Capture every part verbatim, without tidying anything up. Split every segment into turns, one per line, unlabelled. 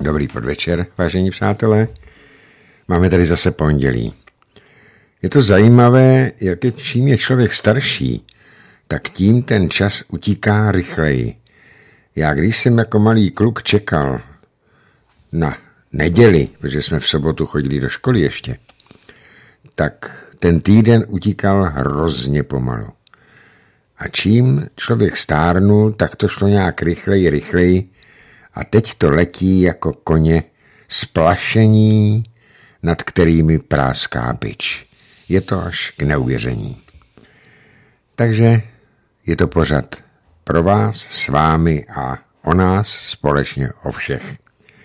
Dobrý podvečer, vážení přátelé. Máme tady zase pondělí. Je to zajímavé, jak je, čím je člověk starší, tak tím ten čas utíká rychleji. Já když jsem jako malý kluk čekal na neděli, protože jsme v sobotu chodili do školy ještě, tak ten týden utíkal hrozně pomalu. A čím člověk stárnul, tak to šlo nějak rychleji, rychleji. A teď to letí jako koně splašení, nad kterými práská bič. Je to až k neuvěření. Takže je to pořad pro vás, s vámi a o nás, společně o všech.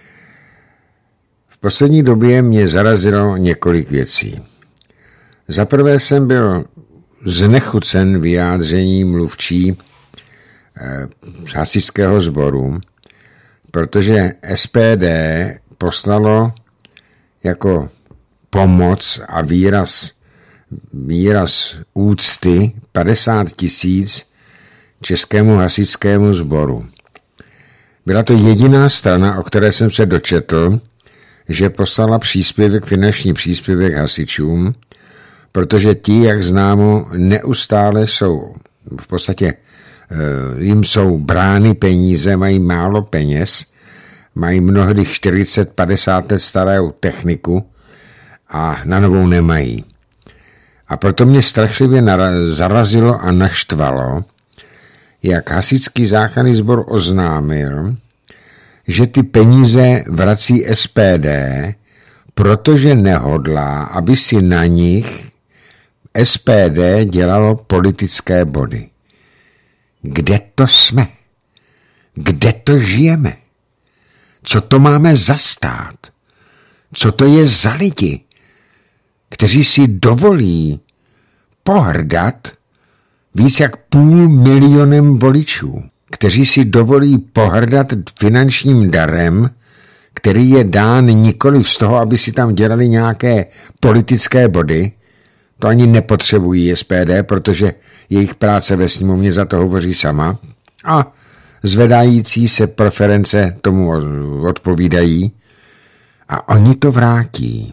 V poslední době mě zarazilo několik věcí. Za prvé jsem byl znechucen vyjádřením mluvčí eh, hasičského sboru, protože S P D poslalo jako pomoc a výraz, výraz úcty padesát tisíc českému hasičskému sboru. Byla to jediná strana, o které jsem se dočetl, že poslala příspěvek, finanční příspěvek hasičům, protože ti, jak známo, neustále jsou, v podstatě jim jsou brány peníze, mají málo peněz, mají mnohdy čtyřicet padesát let starou techniku a na novou nemají. A proto mě strašlivě zarazilo a naštvalo, jak hasičský záchranný sbor oznámil, že ty peníze vrací S P D, protože nehodlá, aby si na nich S P D dělalo politické body. Kde to jsme? Kde to žijeme? Co to máme za stát? Co to je za lidi, kteří si dovolí pohrdat víc jak půl milionem voličů, kteří si dovolí pohrdat finančním darem, který je dán nikoli z toho, aby si tam dělali nějaké politické body. To ani nepotřebují S P D, protože jejich práce ve sněmovně za to hovoří sama a zvedající se preference tomu odpovídají a oni to vrátí.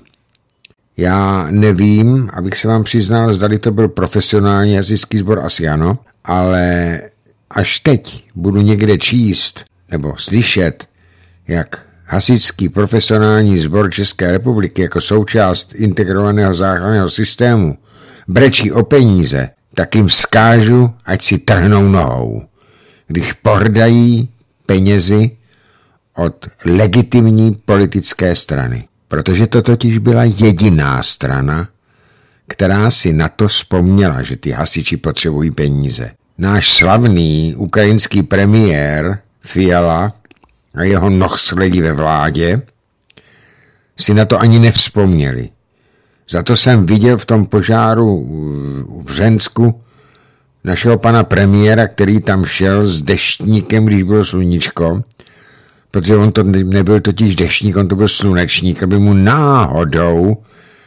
Já nevím, abych se vám přiznal, zdali to byl profesionální hasičský sbor, asi ano, ale až teď budu někde číst nebo slyšet, jak hasičský profesionální sbor České republiky jako součást integrovaného záchranného systému brečí o peníze, tak jim vzkážu, ať si trhnou nohou, když pohrdají penězi od legitimní politické strany. Protože to totiž byla jediná strana, která si na to vzpomněla, že ty hasiči potřebují peníze. Náš slavný ukrajinský premiér Fiala a jeho nohsledí ve vládě si na to ani nevzpomněli. Za to jsem viděl v tom požáru v Řensku našeho pana premiéra, který tam šel s deštníkem, když bylo sluníčko, protože on to nebyl totiž deštník, on to byl slunečník, aby mu náhodou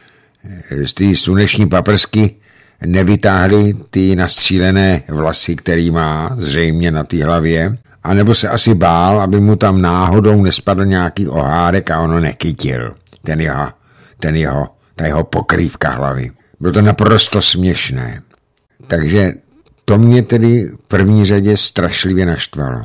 z té sluneční paprsky nevytáhli ty nastřílené vlasy, který má zřejmě na té hlavě, a nebo se asi bál, aby mu tam náhodou nespadl nějaký ohárek a ono nechytil. Ten jeho, ten jeho, ta jeho pokrývka hlavy. Bylo to naprosto směšné. Takže to mě tedy v první řadě strašlivě naštvalo.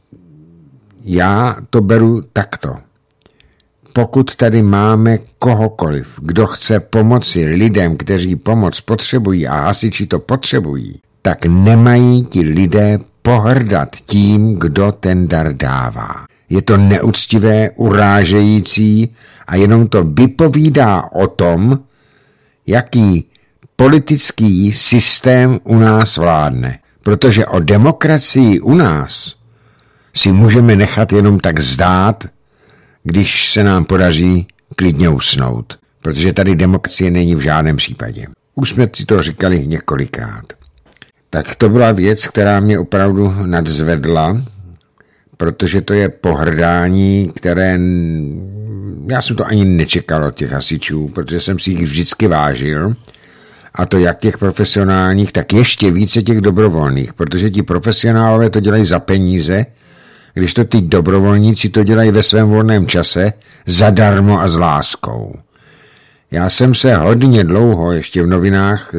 Já to beru takto. Pokud tady máme kohokoliv, kdo chce pomoci lidem, kteří pomoc potřebují a hasiči to potřebují, tak nemají ti lidé pohrdat tím, kdo ten dar dává. Je to neúctivé, urážející a jenom to vypovídá o tom, jaký politický systém u nás vládne. Protože o demokracii u nás si můžeme nechat jenom tak zdát, když se nám podaří klidně usnout. Protože tady demokracie není v žádném případě. Už jsme si to říkali několikrát. Tak to byla věc, která mě opravdu nadzvedla, protože to je pohrdání, které já jsem to ani nečekal od těch hasičů, protože jsem si jich vždycky vážil, a to jak těch profesionálních, tak ještě více těch dobrovolných, protože ti profesionálové to dělají za peníze když to ty dobrovolníci to dělají ve svém volném čase zadarmo a s láskou. Já jsem se hodně dlouho ještě v novinách e,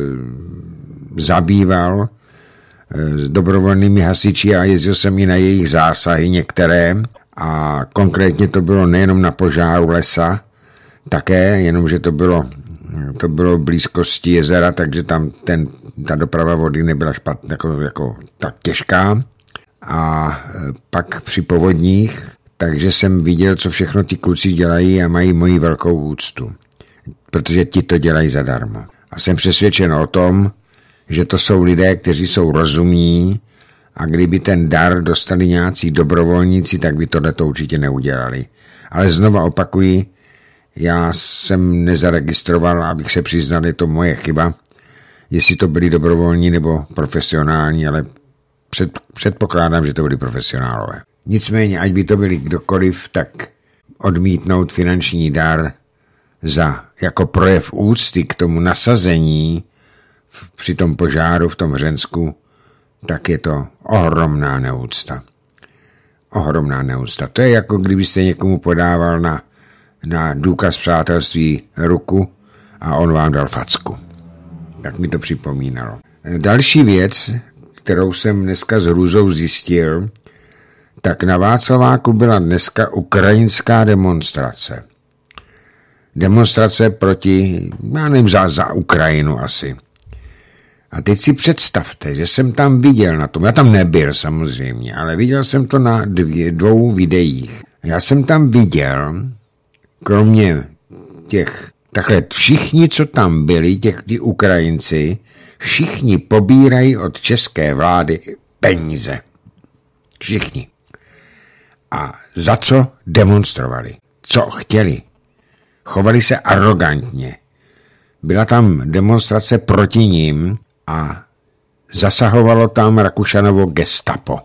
zabýval e, s dobrovolnými hasiči a jezdil jsem i na jejich zásahy některé a konkrétně to bylo nejenom na požáru lesa, také, jenomže to bylo, to bylo v blízkosti jezera, takže tam ten, ta doprava vody nebyla špatná, jako, jako tak těžká. A pak při povodních, takže jsem viděl, co všechno ti kluci dělají a mají moji velkou úctu, protože ti to dělají zadarmo. A jsem přesvědčen o tom, že to jsou lidé, kteří jsou rozumní a kdyby ten dar dostali nějací dobrovolníci, tak by tohleto určitě neudělali. Ale znova opakuji, já jsem nezaregistroval, abych se přiznal, je to moje chyba, jestli to byli dobrovolní nebo profesionální, ale před, předpokládám, že to byli profesionálové. Nicméně, ať by to byli kdokoliv, tak odmítnout finanční dar za, jako projev úcty k tomu nasazení v, při tom požáru v tom Hřensku, tak je to ohromná neúcta. Ohromná neúcta. To je jako kdybyste někomu podával na, na důkaz přátelství ruku a on vám dal facku. Tak mi to připomínalo. Další věc, kterou jsem dneska s hrůzou zjistil, tak na Václaváku byla dneska ukrajinská demonstrace. Demonstrace proti, já nevím, za, za Ukrajinu asi. A teď si představte, že jsem tam viděl na tom, já tam nebyl samozřejmě, ale viděl jsem to na dvě, dvou videích. Já jsem tam viděl, kromě těch, takhle všichni, co tam byli, těch ty Ukrajinci, všichni pobírají od české vlády peníze. Všichni. A za co demonstrovali? Co chtěli? Chovali se arrogantně. Byla tam demonstrace proti ním a zasahovalo tam Rakušanovo gestapo.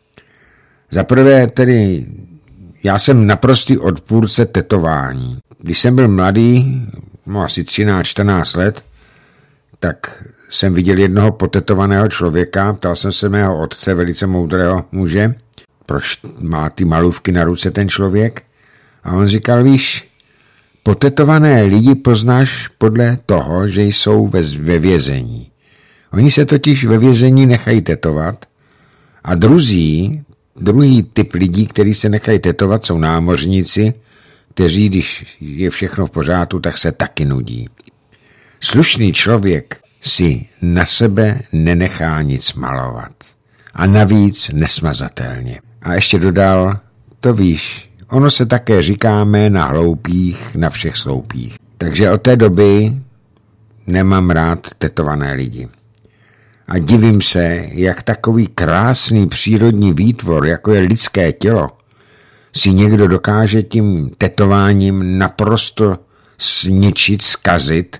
Zaprvé tedy, já jsem naprostý odpůrce tetování. Když jsem byl mladý, no asi třináct čtrnáct let, tak jsem viděl jednoho potetovaného člověka, ptal jsem se mého otce, velice moudrého muže, proč má ty malůvky na ruce ten člověk. A on říkal, víš, potetované lidi poznáš podle toho, že jsou ve, ve vězení. Oni se totiž ve vězení nechají tetovat a druzí, druhý typ lidí, kteří se nechají tetovat, jsou námořníci, kteří, když je všechno v pořádku, tak se taky nudí. Slušný člověk si na sebe nenechá nic malovat. A navíc nesmazatelně. A ještě dodal, to víš, ono se také říkáme na hloupých, na všech sloupích. Takže od té doby nemám rád tetované lidi. A divím se, jak takový krásný přírodní výtvor, jako je lidské tělo, si někdo dokáže tím tetováním naprosto zničit, zkazit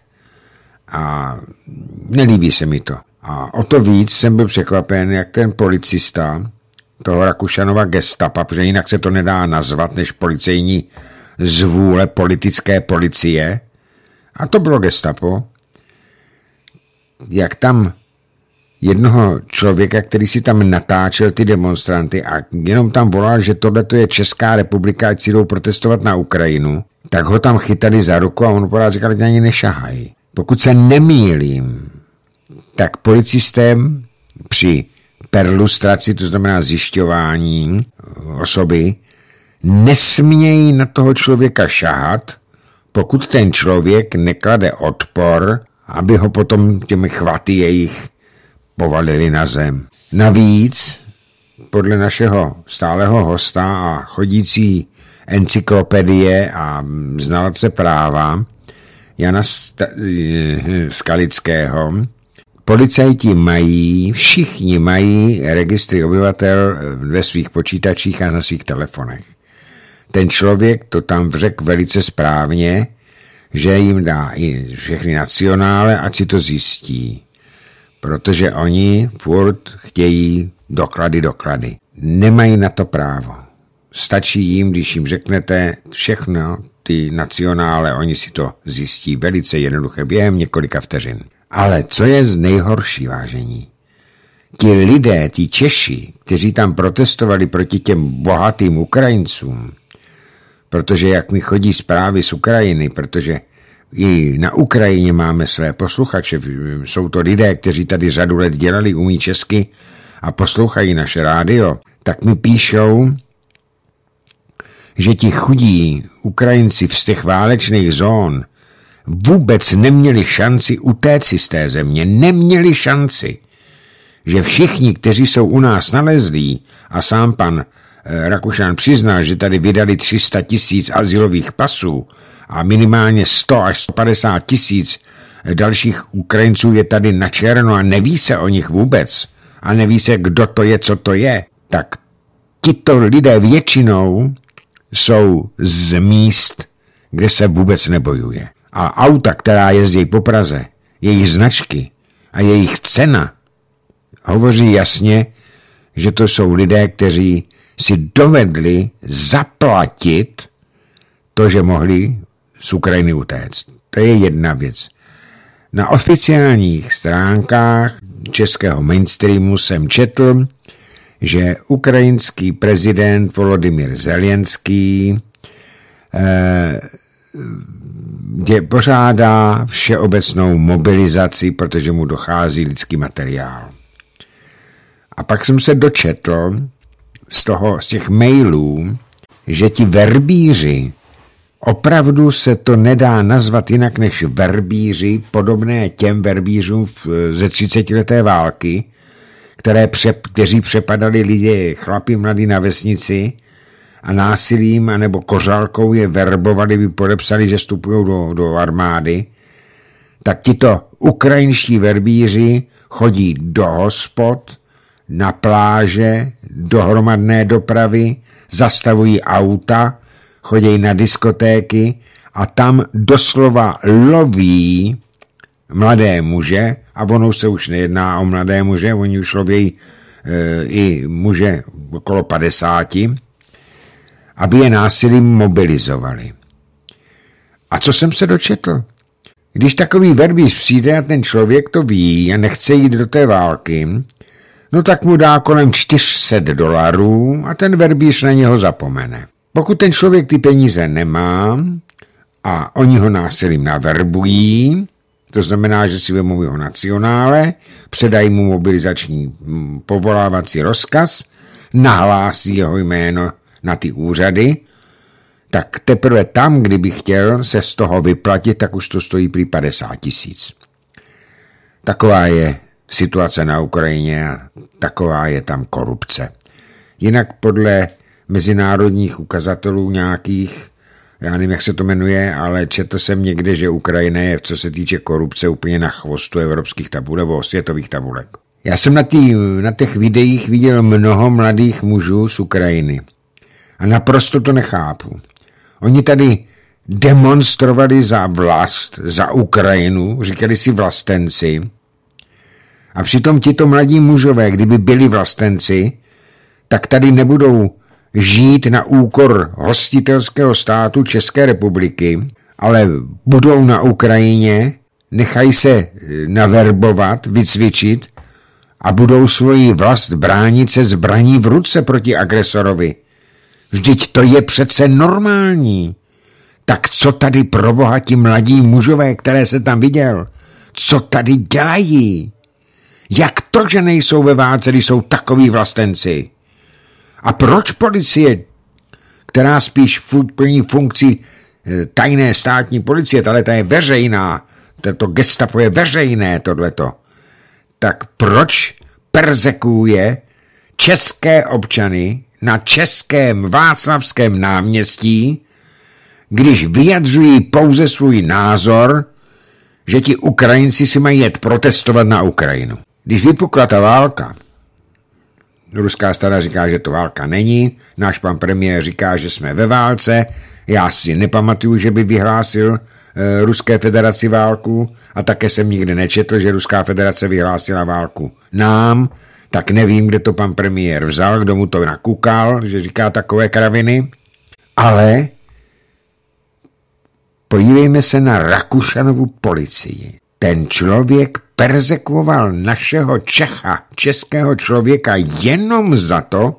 a nelíbí se mi to. A o to víc jsem byl překvapen, jak ten policista toho Rakušanova gestapa, protože jinak se to nedá nazvat než policejní zvůle politické policie, a to bylo gestapo, jak tam jednoho člověka, který si tam natáčel ty demonstranty a jenom tam volal, že tohleto je Česká republika, ať si jdou protestovat na Ukrajinu, tak ho tam chytali za ruku a on pořád říkal, že ani nešahají. Pokud se nemýlím, tak policistem při perlustraci, to znamená zjišťování osoby, nesmějí na toho člověka šahat, pokud ten člověk neklade odpor, aby ho potom těmi chvaty jejich povalili na zem. Navíc, podle našeho stálého hosta a chodící encyklopedie a znalce práva Jana Skalického, policajti mají, všichni mají registry obyvatel ve svých počítačích a na svých telefonech. Ten člověk to tam řekl velice správně, že jim dá i všechny nacionále, ať si to zjistí. Protože oni furt chtějí doklady, doklady. Nemají na to právo. Stačí jim, když jim řeknete všechno, ty nacionále, oni si to zjistí velice jednoduše během několika vteřin. Ale co je z nejhorší, vážení? ti lidé, ti Češi, kteří tam protestovali proti těm bohatým Ukrajincům, protože jak mi chodí zprávy z Ukrajiny, protože i na Ukrajině máme své posluchače, jsou to lidé, kteří tady řadu let dělali, umí česky a poslouchají naše rádio, tak mi píšou, že ti chudí Ukrajinci z těch válečných zón vůbec neměli šanci utéci z té země, neměli šanci, že všichni, kteří jsou u nás nalezlí, a sám pan Rakušan přiznal, že tady vydali tři sta tisíc azylových pasů a minimálně sto až sto padesát tisíc dalších Ukrajinců je tady na černo a neví se o nich vůbec a neví se, kdo to je, co to je, tak tito lidé většinou jsou z míst, kde se vůbec nebojuje. A auta, která jezdí po Praze, jejich značky a jejich cena hovoří jasně, že to jsou lidé, kteří si dovedli zaplatit to, že mohli z Ukrajiny utéct. To je jedna věc. Na oficiálních stránkách českého mainstreamu jsem četl, že ukrajinský prezident Volodymyr Zelenský eh, je, pořádá všeobecnou mobilizaci, protože mu dochází lidský materiál. A pak jsem se dočetl z, toho, z těch mailů, že ti verbíři, opravdu se to nedá nazvat jinak než verbíři, podobné těm verbířům ze třicetileté války, které pře, kteří přepadali lidi, chlapi mladí na vesnici a násilím anebo kořálkou je verbovali, by podepsali, že vstupují do, do armády, tak tito ukrajinští verbíři chodí do hospod, na pláže, do hromadné dopravy, zastavují auta, chodí na diskotéky a tam doslova loví mladé muže, a ono se už nejedná o mladé muže, oni už loví e, i muže okolo padesáti, aby je násilím mobilizovali. A co jsem se dočetl? Když takový verbíř přijde a ten člověk to ví a nechce jít do té války, no tak mu dá kolem čtyři sta dolarů a ten verbíř na něho zapomene. Pokud ten člověk ty peníze nemá a oni ho násilím naverbují, to znamená, že si vemou jeho nacionále, předají mu mobilizační povolávací rozkaz, nahlásí jeho jméno na ty úřady, tak teprve tam, kdyby chtěl se z toho vyplatit, tak už to stojí prý padesát tisíc. Taková je situace na Ukrajině a taková je tam korupce. Jinak podle mezinárodních ukazatelů nějakých, já nevím, jak se to jmenuje, ale četl jsem někde, že Ukrajina je, co se týče korupce, úplně na chvostu evropských tabulek nebo světových tabulek. Já jsem na, tý, na těch videích viděl mnoho mladých mužů z Ukrajiny a naprosto to nechápu. Oni tady demonstrovali za vlast, za Ukrajinu, říkali si vlastenci, a přitom tito mladí mužové, kdyby byli vlastenci, tak tady nebudou žít na úkor hostitelského státu České republiky, ale budou na Ukrajině, nechají se naverbovat, vycvičit a budou svoji vlast bránit se zbraní v ruce proti agresorovi. Vždyť to je přece normální. Tak co tady pro boha ti mladí mužové, které se tam viděl, co tady dělají? Jak to, že nejsou ve válce, když jsou takoví vlastenci? A proč policie, která spíš plní funkci tajné státní policie, tahle ta je veřejná, to gestapo je veřejné tohleto, tak proč perzekuje české občany na českém Václavském náměstí, když vyjadřují pouze svůj názor, že ti Ukrajinci si mají jet protestovat na Ukrajinu? Když vypukla ta válka, ruská strana říká, že to válka není, náš pan premiér říká, že jsme ve válce, já si nepamatuju, že by vyhlásil e, Ruské federaci válku a také jsem nikdy nečetl, že Ruská federace vyhlásila válku nám, tak nevím, kde to pan premiér vzal, kdo mu to nakukal, že říká takové kraviny, ale podívejme se na Rakušanovu policii. ten člověk perzekvoval našeho Čecha, českého člověka jenom za to,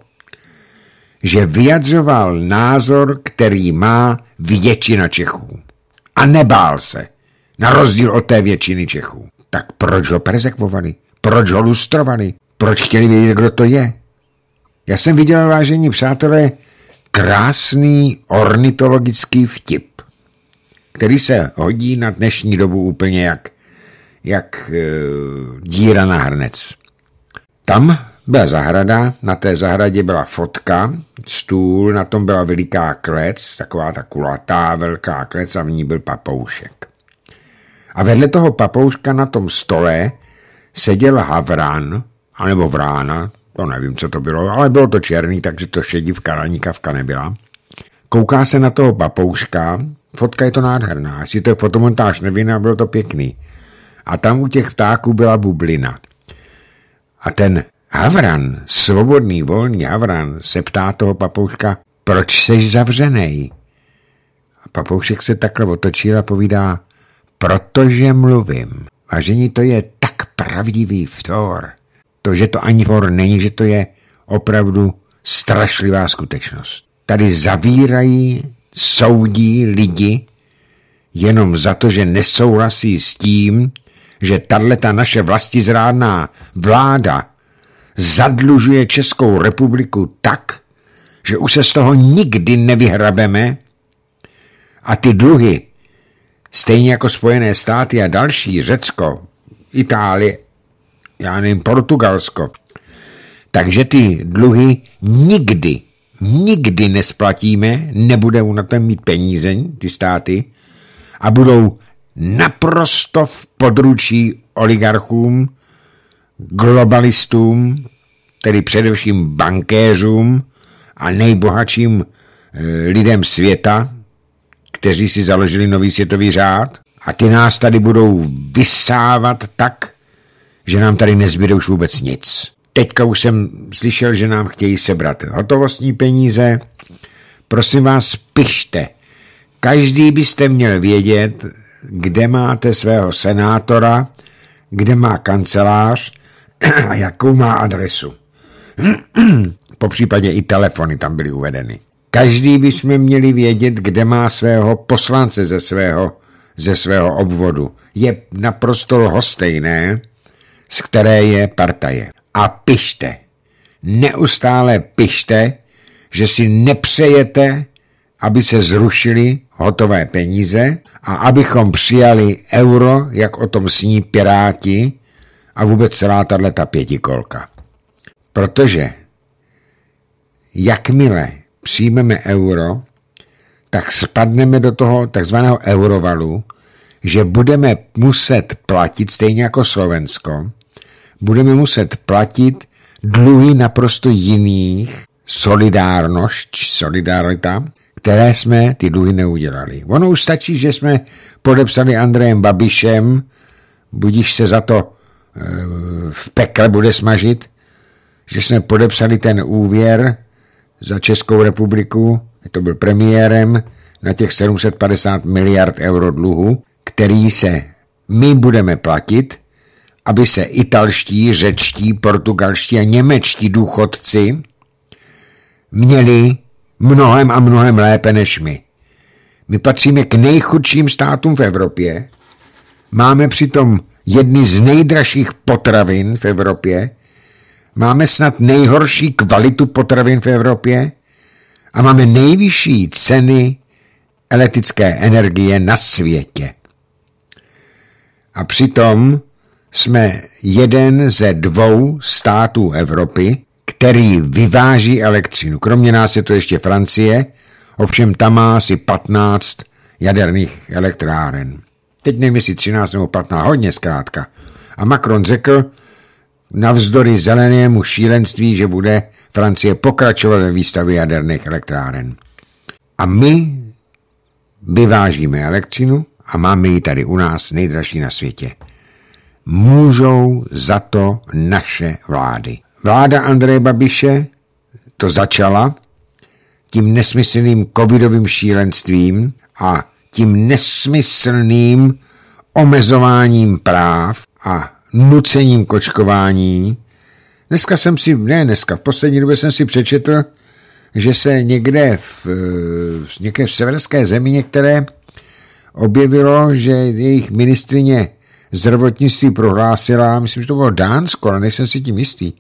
že vyjadřoval názor, který má většina Čechů. A nebál se, na rozdíl od té většiny Čechů. Tak proč ho perzekvovali? Proč ho lustrovali? Proč chtěli vědět, kdo to je? Já jsem viděl, vážení přátelé, krásný ornitologický vtip, který se hodí na dnešní dobu úplně jak, jak e, díra na hrnec. Tam byla zahrada, na té zahradě byla fotka, stůl, na tom byla veliká klec, taková ta kulatá velká klec a v ní byl papoušek. A vedle toho papouška na tom stole seděl havran, anebo vrána, to nevím, co to bylo, ale bylo to černý, takže to šedivka ani kavka nebyla. Kouká se na toho papouška, fotka je to nádherná, jestli to je fotomontáž, nevím, bylo to pěkný. A tam u těch ptáků byla bublina. A ten havran, svobodný, volný havran, se ptá toho papouška, proč seš zavřenej? A papoušek se takhle otočil a povídá, protože mluvím. Vážení, to je tak pravdivý vtor. To, že to ani for není, že to je opravdu strašlivá skutečnost. Tady zavírají, soudí lidi jenom za to, že nesouhlasí s tím, že tahleta naše vlastizrádná vláda zadlužuje Českou republiku tak, že už se z toho nikdy nevyhrabeme a ty dluhy, stejně jako Spojené státy a další, Řecko, Itálie, já nevím, Portugalsko, takže ty dluhy nikdy, nikdy nesplatíme, nebudou na to mít peníze, ty státy, a budou naprosto v područí oligarchům, globalistům, tedy především bankéřům a nejbohatším e, lidem světa, kteří si založili nový světový řád, a ty nás tady budou vysávat tak, že nám tady nezbyde už vůbec nic. Teďka už jsem slyšel, že nám chtějí sebrat hotovostní peníze. Prosím vás, pište. Každý byste měl vědět, kde máte svého senátora, kde má kancelář a jakou má adresu. Po případě i telefony tam byly uvedeny. Každý bychom měli vědět, kde má svého poslance ze svého, ze svého obvodu. Je naprosto lhostejné, z které je partaje. A pište. Neustále pište, že si nepřejete, aby se zrušily hotové peníze a abychom přijali euro, jak o tom sní Piráti a vůbec celá tato pětikolka. Protože jakmile přijmeme euro, tak spadneme do toho takzvaného eurovalu, že budeme muset platit, stejně jako Slovensko, budeme muset platit dluhy naprosto jiných, solidárnost, solidarita, které jsme ty dluhy neudělali. Ono už stačí, že jsme podepsali Andrejem Babišem, budíš se za to e, v pekle bude smažit, že jsme podepsali ten úvěr za Českou republiku, to byl premiérem, na těch sedm set padesát miliard euro dluhu, který se my budeme platit, aby se italští, řečtí, portugalští a němečtí důchodci měli mnohem a mnohem lépe než my. My patříme k nejchudším státům v Evropě, máme přitom jedny z nejdražších potravin v Evropě, máme snad nejhorší kvalitu potravin v Evropě a máme nejvyšší ceny elektrické energie na světě. A přitom jsme jeden ze dvou států Evropy, který vyváží elektřinu. Kromě nás je to ještě Francie, ovšem tam má asi patnáct jaderných elektráren. Teď nevím, jestli třináct nebo patnáct, hodně zkrátka. A Macron řekl, navzdory zelenému šílenství, že bude Francie pokračovat ve výstavě jaderných elektráren. A my vyvážíme elektřinu a máme ji tady u nás nejdražší na světě. Můžou za to naše vlády. Vláda Andreje Babiše to začala tím nesmyslným covidovým šílenstvím a tím nesmyslným omezováním práv a nucením k očkování. Dneska jsem si, ne dneska, v poslední době jsem si přečetl, že se někde v, v někde v severské zemi některé objevilo, že jejich ministryně zdravotnictví prohlásila, myslím, že to bylo Dánsko, ale nejsem si tím jistý,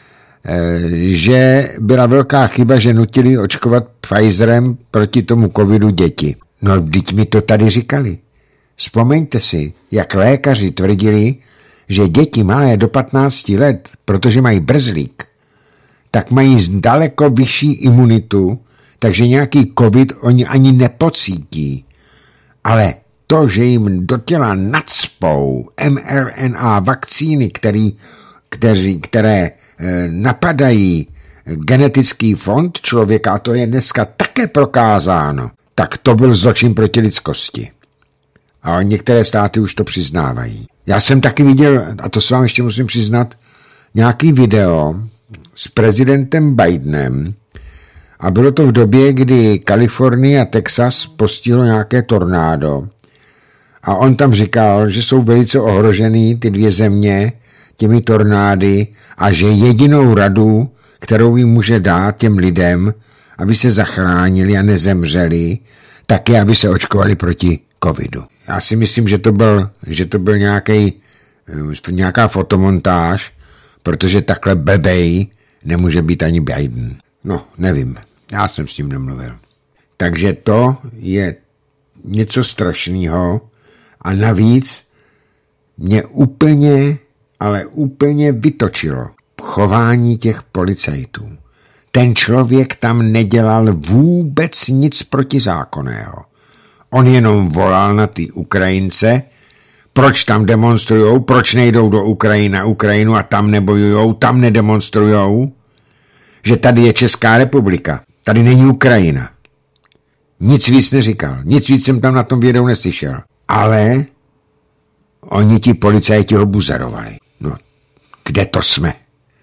že byla velká chyba, že nutili očkovat Pfizerem proti tomu covidu děti. No, vždyť mi to tady říkali. Vzpomeňte si, jak lékaři tvrdili, že děti malé do patnácti let, protože mají brzlík, tak mají daleko vyšší imunitu, takže nějaký covid oni ani nepocítí. Ale to, že jim do těla nacpou em er en á vakcíny, který, kteří, které eh, napadají genetický fond člověka, a to je dneska také prokázáno, tak to byl zločin proti lidskosti. A některé státy už to přiznávají. Já jsem taky viděl, a to se vám ještě musím přiznat, nějaký video s prezidentem Bidenem a bylo to v době, kdy Kalifornie a Texas postihlo nějaké tornádo a on tam říkal, že jsou velice ohrožený ty dvě země těmi tornády a že jedinou radu, kterou jim může dát těm lidem, aby se zachránili a nezemřeli, tak je, aby se očkovali proti covidu. Já si myslím, že to byl, že to byl nějaký, nějaká fotomontáž, protože takhle blbej nemůže být ani Biden. No, nevím. Já jsem s tím nemluvil. Takže to je něco strašného a navíc mě úplně, ale úplně vytočilo chování těch policajtů. Ten člověk tam nedělal vůbec nic protizákonného. On jenom volal na ty Ukrajince, proč tam demonstrujou, proč nejdou do Ukrajiny, na Ukrajinu a tam nebojujou, tam nedemonstrujou, že tady je Česká republika, tady není Ukrajina. Nic víc neříkal, nic víc jsem tam na tom videu neslyšel. Ale oni ti policajti ho buzerovali. No, kde to jsme?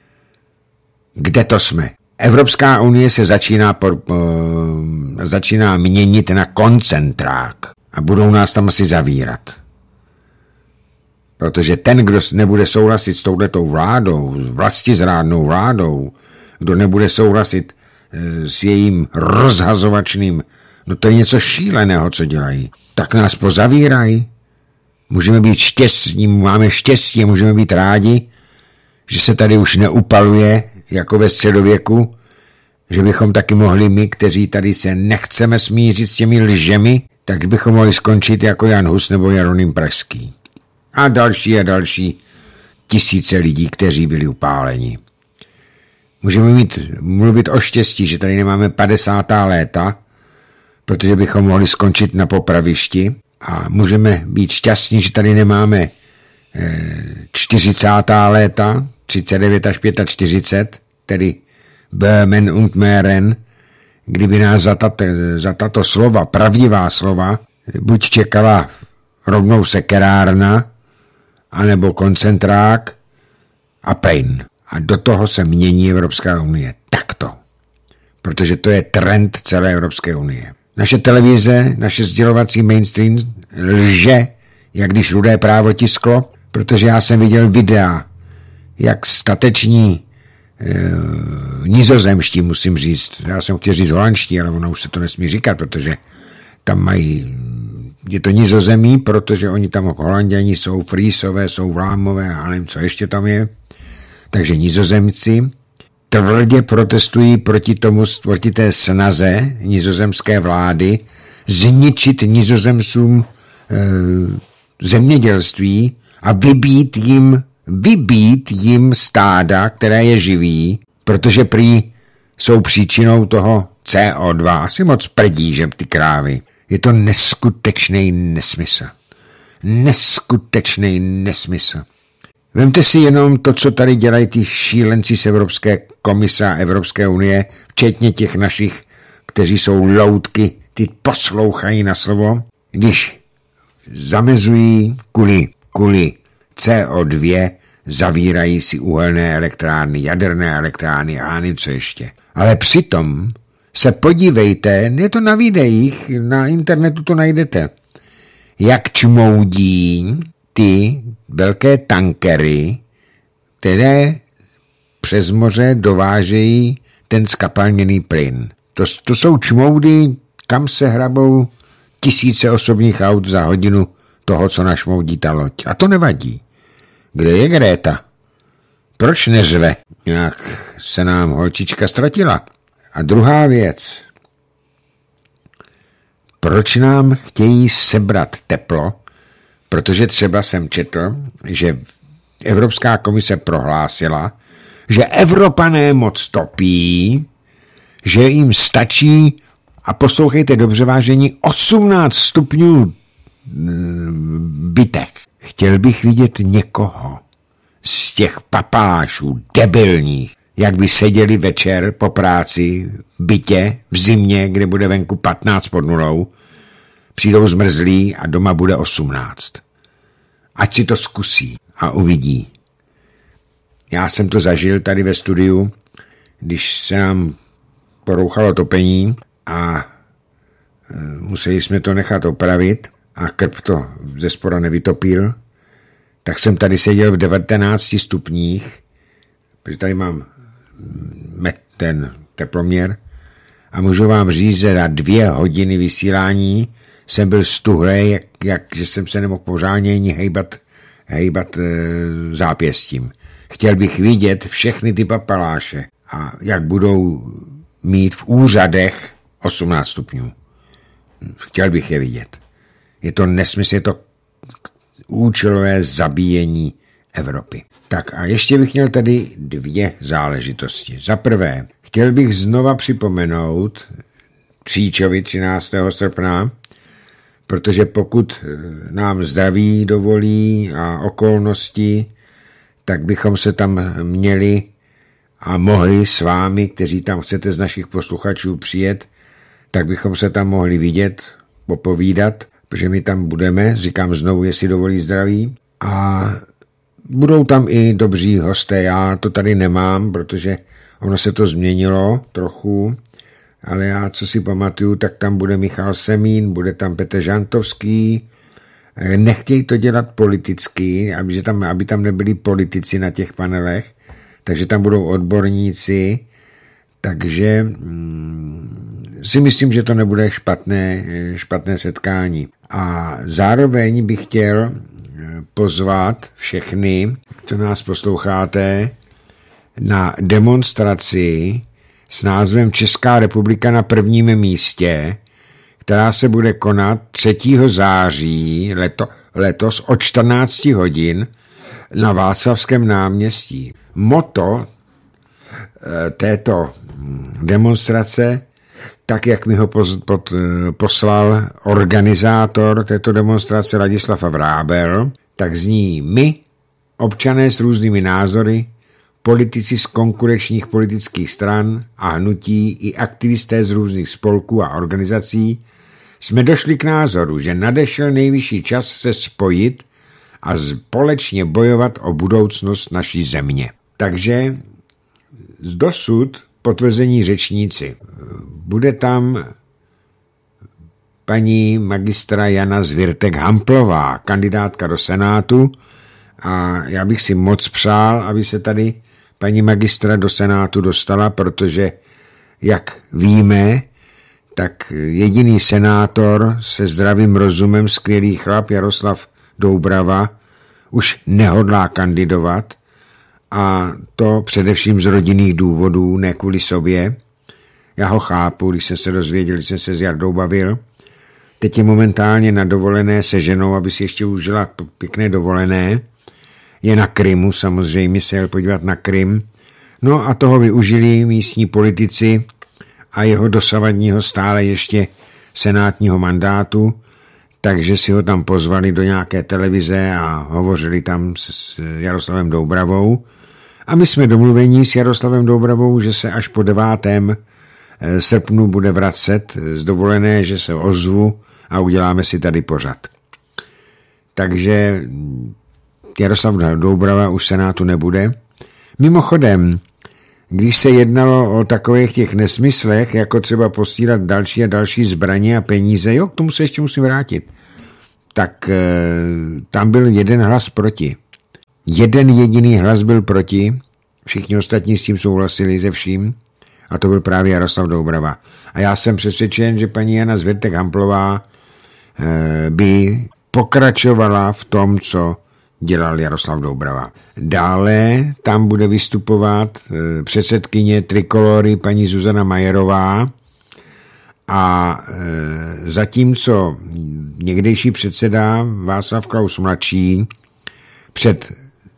Kde to jsme? Evropská unie se začíná, por, po, začíná měnit na koncentrák a budou nás tam asi zavírat. Protože ten, kdo nebude souhlasit s touhletou vládou, s vlastizrádnou vládou, kdo nebude souhlasit s jejím rozhazovačným, no to je něco šíleného, co dělají. Tak nás pozavírají. Můžeme být štěstí, máme štěstí a můžeme být rádi, že se tady už neupaluje jako ve středověku, že bychom taky mohli my, kteří tady se nechceme smířit s těmi lžemi, tak bychom mohli skončit jako Jan Hus nebo Jeroným Pražský. A další a další tisíce lidí, kteří byli upáleni. Můžeme mít, mluvit o štěstí, že tady nemáme padesátá léta, protože bychom mohli skončit na popravišti a můžeme být šťastní, že tady nemáme čtyřicátá léta, třicet devět až čtyřicet pět, tedy Böhmen und Mähren, kdyby nás za tato, za tato slova, pravdivá slova, buď čekala rovnou sekerárna, anebo koncentrák a plyn. A do toho se mění Evropská unie. Takto. Protože to je trend celé Evropské unie. Naše televize, naše sdělovací mainstream lže, jak když Rudé právo tisklo, protože já jsem viděl videa, jak stateční e, nizozemští, musím říct, já jsem chtěl říct holandští, ale ono už se to nesmí říkat, protože tam mají, je to nizozemí, protože oni tam Holanděni jsou, Frýsové, jsou Vlámové a nevím, co ještě tam je. Takže nizozemci tvrdě protestují proti tomu, proti té snaze nizozemské vlády zničit nizozemcům e, zemědělství a vybít jim, vybít jim stáda, které je živí, protože prý jsou příčinou toho C O dva. Asi moc prdí, že ty krávy. Je to neskutečný nesmysl. Neskutečný nesmysl. Vemte si jenom to, co tady dělají ty šílenci z Evropské komise a Evropské unie, včetně těch našich, kteří jsou loutky, ty poslouchají na slovo, když zamezují kvůli, kvůli C O dva, zavírají si uhelné elektrárny, jaderné elektrárny a nevím co ještě. Ale přitom se podívejte, je to na videích, na internetu to najdete, jak čmoudí ty velké tankery, které přes moře dovážejí ten skapalněný plyn. To, to jsou čmoudy, kam se hrabou tisíce osobních aut za hodinu toho, co našmoudí ta loď. A to nevadí. Kde je Greta? Proč neřve? Jak se nám holčička ztratila? A druhá věc. Proč nám chtějí sebrat teplo? Protože třeba jsem četl, že Evropská komise prohlásila, že Evropané moc topí, že jim stačí, a poslouchejte dobře vážení, osmnáct stupňů bytek. Chtěl bych vidět někoho z těch papalášů debilních, jak by seděli večer po práci v bytě v zimě, kde bude venku patnáct pod nulou, přijdou zmrzlí a doma bude osmnáct. Ať si to zkusí a uvidí. Já jsem to zažil tady ve studiu, když se nám porouchalo topení a museli jsme to nechat opravit a krb to ze spora nevytopil, tak jsem tady seděl v devatenácti stupních, protože tady mám ten teploměr a můžu vám říct, že na dvě hodiny vysílání jsem byl stuhlej, jak, jak, že jsem se nemohl pořádně ani hejbat, hejbat e, zápěstím. Chtěl bych vidět všechny ty papaláše a jak budou mít v úřadech osmnáct stupňů. Chtěl bych je vidět. Je to nesmysl, je to účelové zabíjení Evropy. Tak a ještě bych měl tady dvě záležitosti. Za prvé, chtěl bych znova připomenout Kříčovi třináctého srpna, protože pokud nám zdraví dovolí a okolnosti, tak bychom se tam měli a mohli s vámi, kteří tam chcete z našich posluchačů přijet, tak bychom se tam mohli vidět, popovídat, protože my tam budeme, říkám znovu, jestli dovolí zdraví. A budou tam i dobří hosté, já to tady nemám, protože ono se to změnilo trochu, ale já, co si pamatuju, tak tam bude Michal Semín, bude tam Petr Žantovský. Nechtějí to dělat politicky, aby tam, aby tam nebyli politici na těch panelech, takže tam budou odborníci, takže hmm, si myslím, že to nebude špatné, špatné setkání. A zároveň bych chtěl pozvat všechny, co nás posloucháte, na demonstraci s názvem Česká republika na prvním místě, která se bude konat třetího září leto, letos od čtrnácti hodin na Václavském náměstí. Motto této demonstrace, tak jak mi ho poz, pod, poslal organizátor této demonstrace Ladislav Vrábel, tak zní: my, občané s různými názory, politici z konkurenčních politických stran a hnutí i aktivisté z různých spolků a organizací, jsme došli k názoru, že nadešel nejvyšší čas se spojit a společně bojovat o budoucnost naší země. Takže z dosud potvrzení řečníci. Bude tam paní magistra Jana Zwirtek-Hamplová, kandidátka do Senátu, a já bych si moc přál, aby se tady paní magistra do Senátu dostala, protože, jak víme, tak jediný senátor se zdravým rozumem, skvělý chlap Jaroslav Doubrava, už nehodlá kandidovat, a to především z rodinných důvodů, ne kvůli sobě. Já ho chápu, když jsem se dozvěděl, když jsem se s Jardou bavil. Teď je momentálně na dovolené se ženou, aby si ještě užila pěkné dovolené. Je na Krymu, samozřejmě se jel podívat na Krym. No a toho využili místní politici a jeho dosavadního stále ještě senátního mandátu, takže si ho tam pozvali do nějaké televize a hovořili tam s Jaroslavem Doubravou. A my jsme domluvení s Jaroslavem Doubravou, že se až po devátém srpnu bude vracet z dovolené, že se ozvu a uděláme si tady pořad. Takže Jaroslav Doubrava už Senátu nebude. Mimochodem, když se jednalo o takových těch nesmyslech, jako třeba posílat další a další zbraně a peníze, jo, k tomu se ještě musím vrátit, tak tam byl jeden hlas proti. Jeden jediný hlas byl proti, všichni ostatní s tím souhlasili se vším, a to byl právě Jaroslav Doubrava. A já jsem přesvědčen, že paní Jana Zvěrtek-Hamplová by pokračovala v tom, co dělal Jaroslav Doubrava. Dále tam bude vystupovat předsedkyně Trikolory paní Zuzana Majerová a zatímco někdejší předseda Václav Klaus mladší před,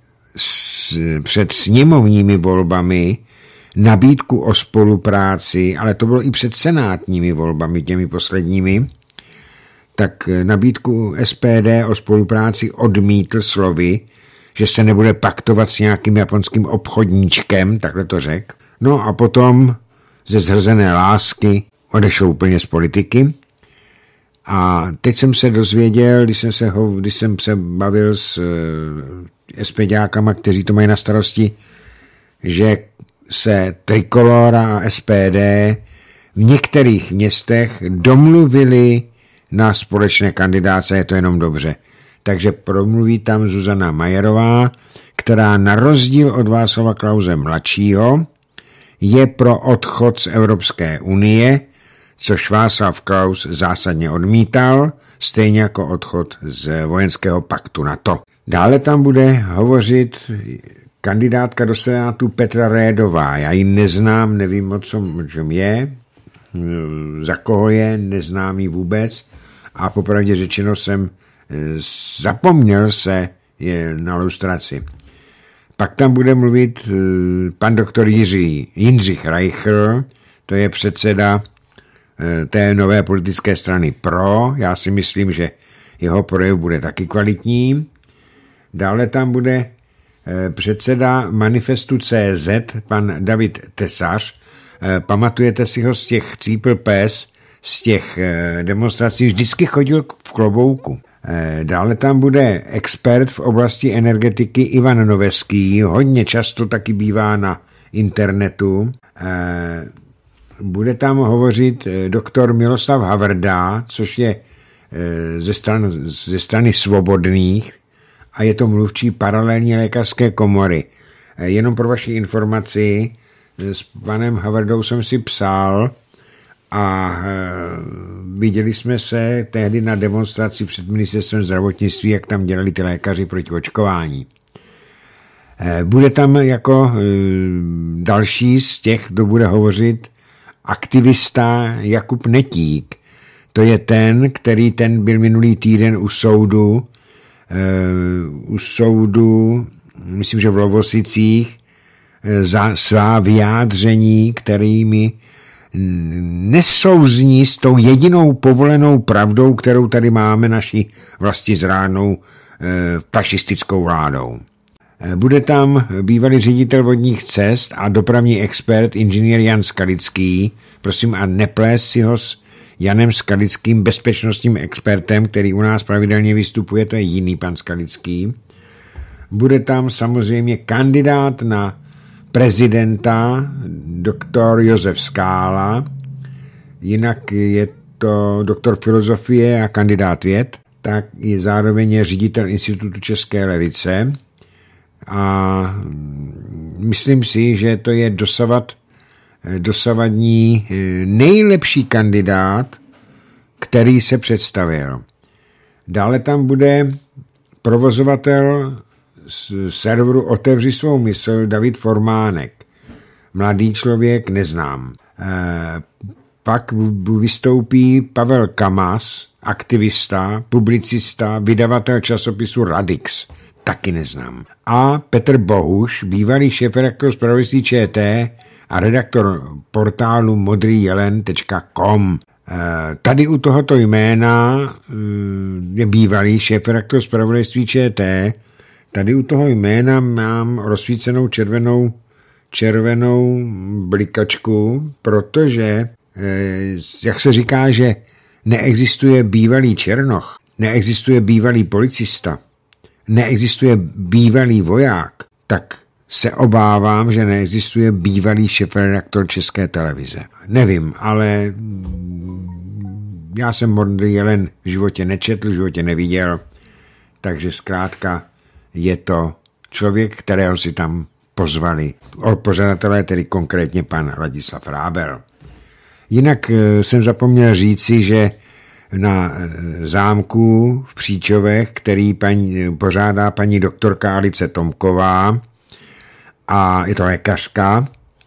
před sněmovními volbami nabídku o spolupráci, ale to bylo i před senátními volbami, těmi posledními, tak nabídku S P D o spolupráci odmítl slovy, že se nebude paktovat s nějakým japonským obchodníčkem, takhle to řekl. No a potom ze zhrzené lásky odešel úplně z politiky. A teď jsem se dozvěděl, když jsem se, ho, když jsem se bavil s SPDákama, kteří to mají na starosti, že se Trikolora a S P D v některých městech domluvili na společné kandidáce, je to jenom dobře. Takže promluví tam Zuzana Majerová, která na rozdíl od Václava Klause mladšího je pro odchod z Evropské unie, což Václav Klaus zásadně odmítal, stejně jako odchod z vojenského paktu NATO. Dále tam bude hovořit kandidátka do Senátu Petra Rédová. Já ji neznám, nevím, o čem je, za koho je, neznám ji vůbec a popravdě řečeno jsem zapomněl se na lustraci. Pak tam bude mluvit pan doktor Jiří Jindřich Reichl, to je předseda té nové politické strany Pro. Já si myslím, že jeho projev bude taky kvalitní. Dále tam bude předseda Manifestu C Z, pan David Tesař. Pamatujete si ho z těch Chcípl pes, z těch demonstrací, vždycky chodil v klobouku. Dále tam bude expert v oblasti energetiky Ivan Noveský, hodně často taky bývá na internetu. Bude tam hovořit doktor Miloslav Havrda, což je ze, stran, ze strany Svobodných a je to mluvčí paralelní lékařské komory. Jenom pro vaši informaci, s panem Havrdou jsem si psal a viděli jsme se tehdy na demonstraci před ministerstvem zdravotnictví, jak tam dělali ty lékaři proti očkování. Bude tam jako další z těch, kdo bude hovořit, aktivista Jakub Netík. To je ten, který ten byl minulý týden u soudu, u soudu, myslím, že v Lovosicích, za svá vyjádření, kterými nesouzní s tou jedinou povolenou pravdou, kterou tady máme naší vlastizrádnou fašistickou vládou. Bude tam bývalý ředitel vodních cest a dopravní expert inženýr Jan Skalický, prosím a neplést si ho s Janem Skalickým, bezpečnostním expertem, který u nás pravidelně vystupuje, to je jiný pan Skalický. Bude tam samozřejmě kandidát na prezidenta, doktor Josef Skála, jinak je to doktor filozofie a kandidát věd, tak je zároveň ředitel Institutu České levice a myslím si, že to je dosavat, dosavadní nejlepší kandidát, který se představil. Dále tam bude provozovatel z serveru Otevři svou mysl David Formánek. Mladý člověk, neznám. E, pak vystoupí Pavel Kamas, aktivista, publicista, vydavatel časopisu Radix. Taky neznám. A Petr Bohuš, bývalý šéfredaktor zpravodajství ČT a redaktor portálu modrý jelen tečka com. E, tady u tohoto jména e, je bývalý šéfredaktor zpravodajství ČT. Tady u toho jména mám rozsvícenou červenou, červenou blikačku, protože, jak se říká, že neexistuje bývalý černoch, neexistuje bývalý policista, neexistuje bývalý voják, tak se obávám, že neexistuje bývalý šéfredaktor České televize. Nevím, ale já jsem modrý jelen v životě nečetl, v životě neviděl, takže zkrátka je to člověk, kterého si tam pozvali. Pořadatelé, tedy konkrétně pan Ladislav Vrábel. Jinak jsem zapomněl říci, že na zámku v Příčovech, který paní, pořádá paní doktorka Alice Tomková, a je to lékařka,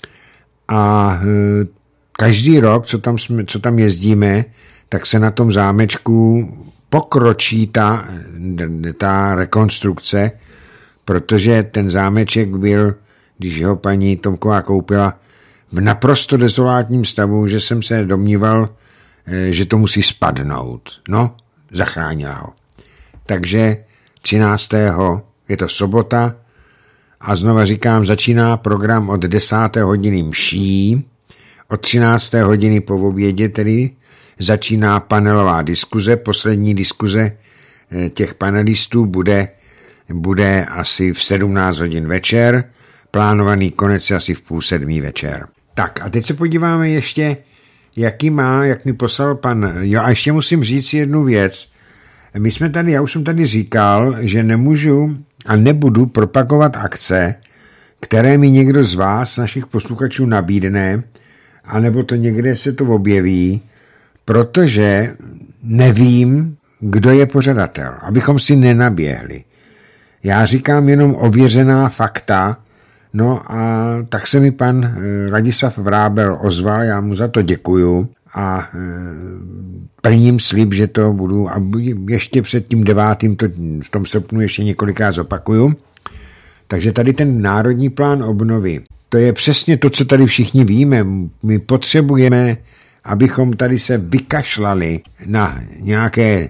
a každý rok, co tam, jsme, co tam jezdíme, tak se na tom zámečku pokročí ta, ta rekonstrukce, protože ten zámeček byl, když ho paní Tomková koupila, v naprosto dezolátním stavu, že jsem se domníval, že to musí spadnout. No, zachránila ho. Takže třináctého je to sobota a znova říkám, začíná program od desáté hodiny mší, od třinácté hodiny po obědě tedy začíná panelová diskuze, poslední diskuze těch panelistů bude, bude asi v sedmnáct hodin večer, plánovaný konec je asi v půl sedmý večer. Tak a teď se podíváme ještě, jaký má, jak mi poslal pan, jo a ještě musím říct jednu věc. My jsme tady, já už jsem tady říkal, že nemůžu a nebudu propagovat akce, které mi někdo z vás, našich posluchačů, nabídne, anebo to někde se to objeví, protože nevím, kdo je pořadatel, abychom si nenaběhli. Já říkám jenom ověřená fakta, no a tak se mi pan Ladislav Vrábel ozval, já mu za to děkuju a plním slib, že to budu a ještě před tím devátým to v tom srpnu ještě několikrát zopakuju. Takže tady ten národní plán obnovy, to je přesně to, co tady všichni víme. My potřebujeme, abychom tady se vykašlali na nějaké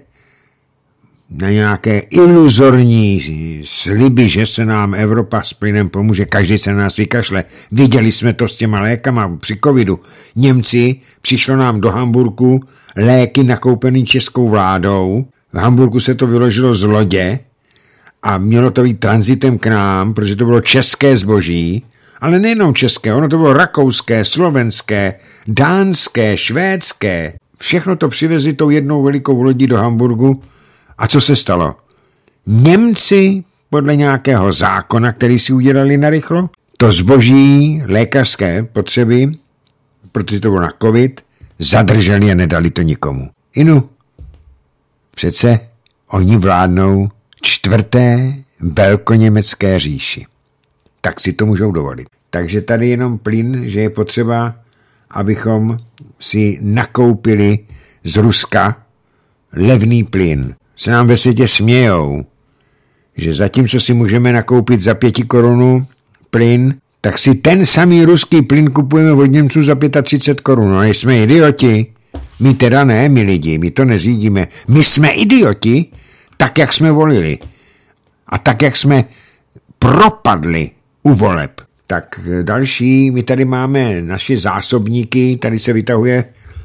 na nějaké iluzorní sliby, že se nám Evropa s plynem pomůže, každý se na nás vykašle. Viděli jsme to s těma lékama při covidu. Němci, přišlo nám do Hamburku léky nakoupený českou vládou. V Hamburku se to vyložilo z lodě a mělo to být tranzitem k nám, protože to bylo české zboží, ale nejenom české, ono to bylo rakouské, slovenské, dánské, švédské. Všechno to přivezli tou jednou velikou lodí do Hamburgu. A co se stalo? Němci podle nějakého zákona, který si udělali narychlo, to zboží lékařské potřeby, protože to bylo na covid, zadrželi a nedali to nikomu. Inu, přece oni vládnou čtvrté velkoněmecké říši. Tak si to můžou dovolit. Takže tady jenom plyn, že je potřeba, abychom si nakoupili z Ruska levný plyn. Se nám ve světě smějou, že zatímco si můžeme nakoupit za pěti korunů plyn, tak si ten samý ruský plyn kupujeme od Němců za třicet pět korun. No, jsme idioti. My teda ne, my lidi, my to neřídíme. My jsme idioti, tak jak jsme volili. A tak jak jsme propadli u voleb. Tak další, my tady máme naše zásobníky, tady se vytahuje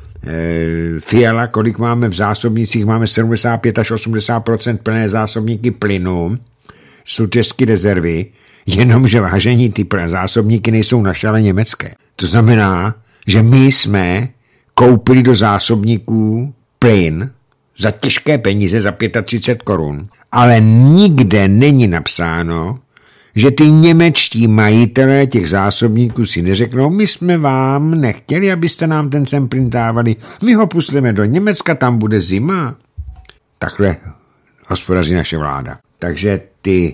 Fiala, kolik máme v zásobnicích, máme sedmdesát pět až osmdesát procent plné zásobníky plynu, jsou české rezervy, jenomže vážení ty zásobníky nejsou naše, ale německé. To znamená, že my jsme koupili do zásobníků plyn za těžké peníze, za třicet pět korun, ale nikde není napsáno, že ty němečtí majitelé těch zásobníků si neřeknou, my jsme vám nechtěli, abyste nám ten sem plyn dávali, my ho pustíme do Německa, tam bude zima. Takhle hospodaří naše vláda. Takže ty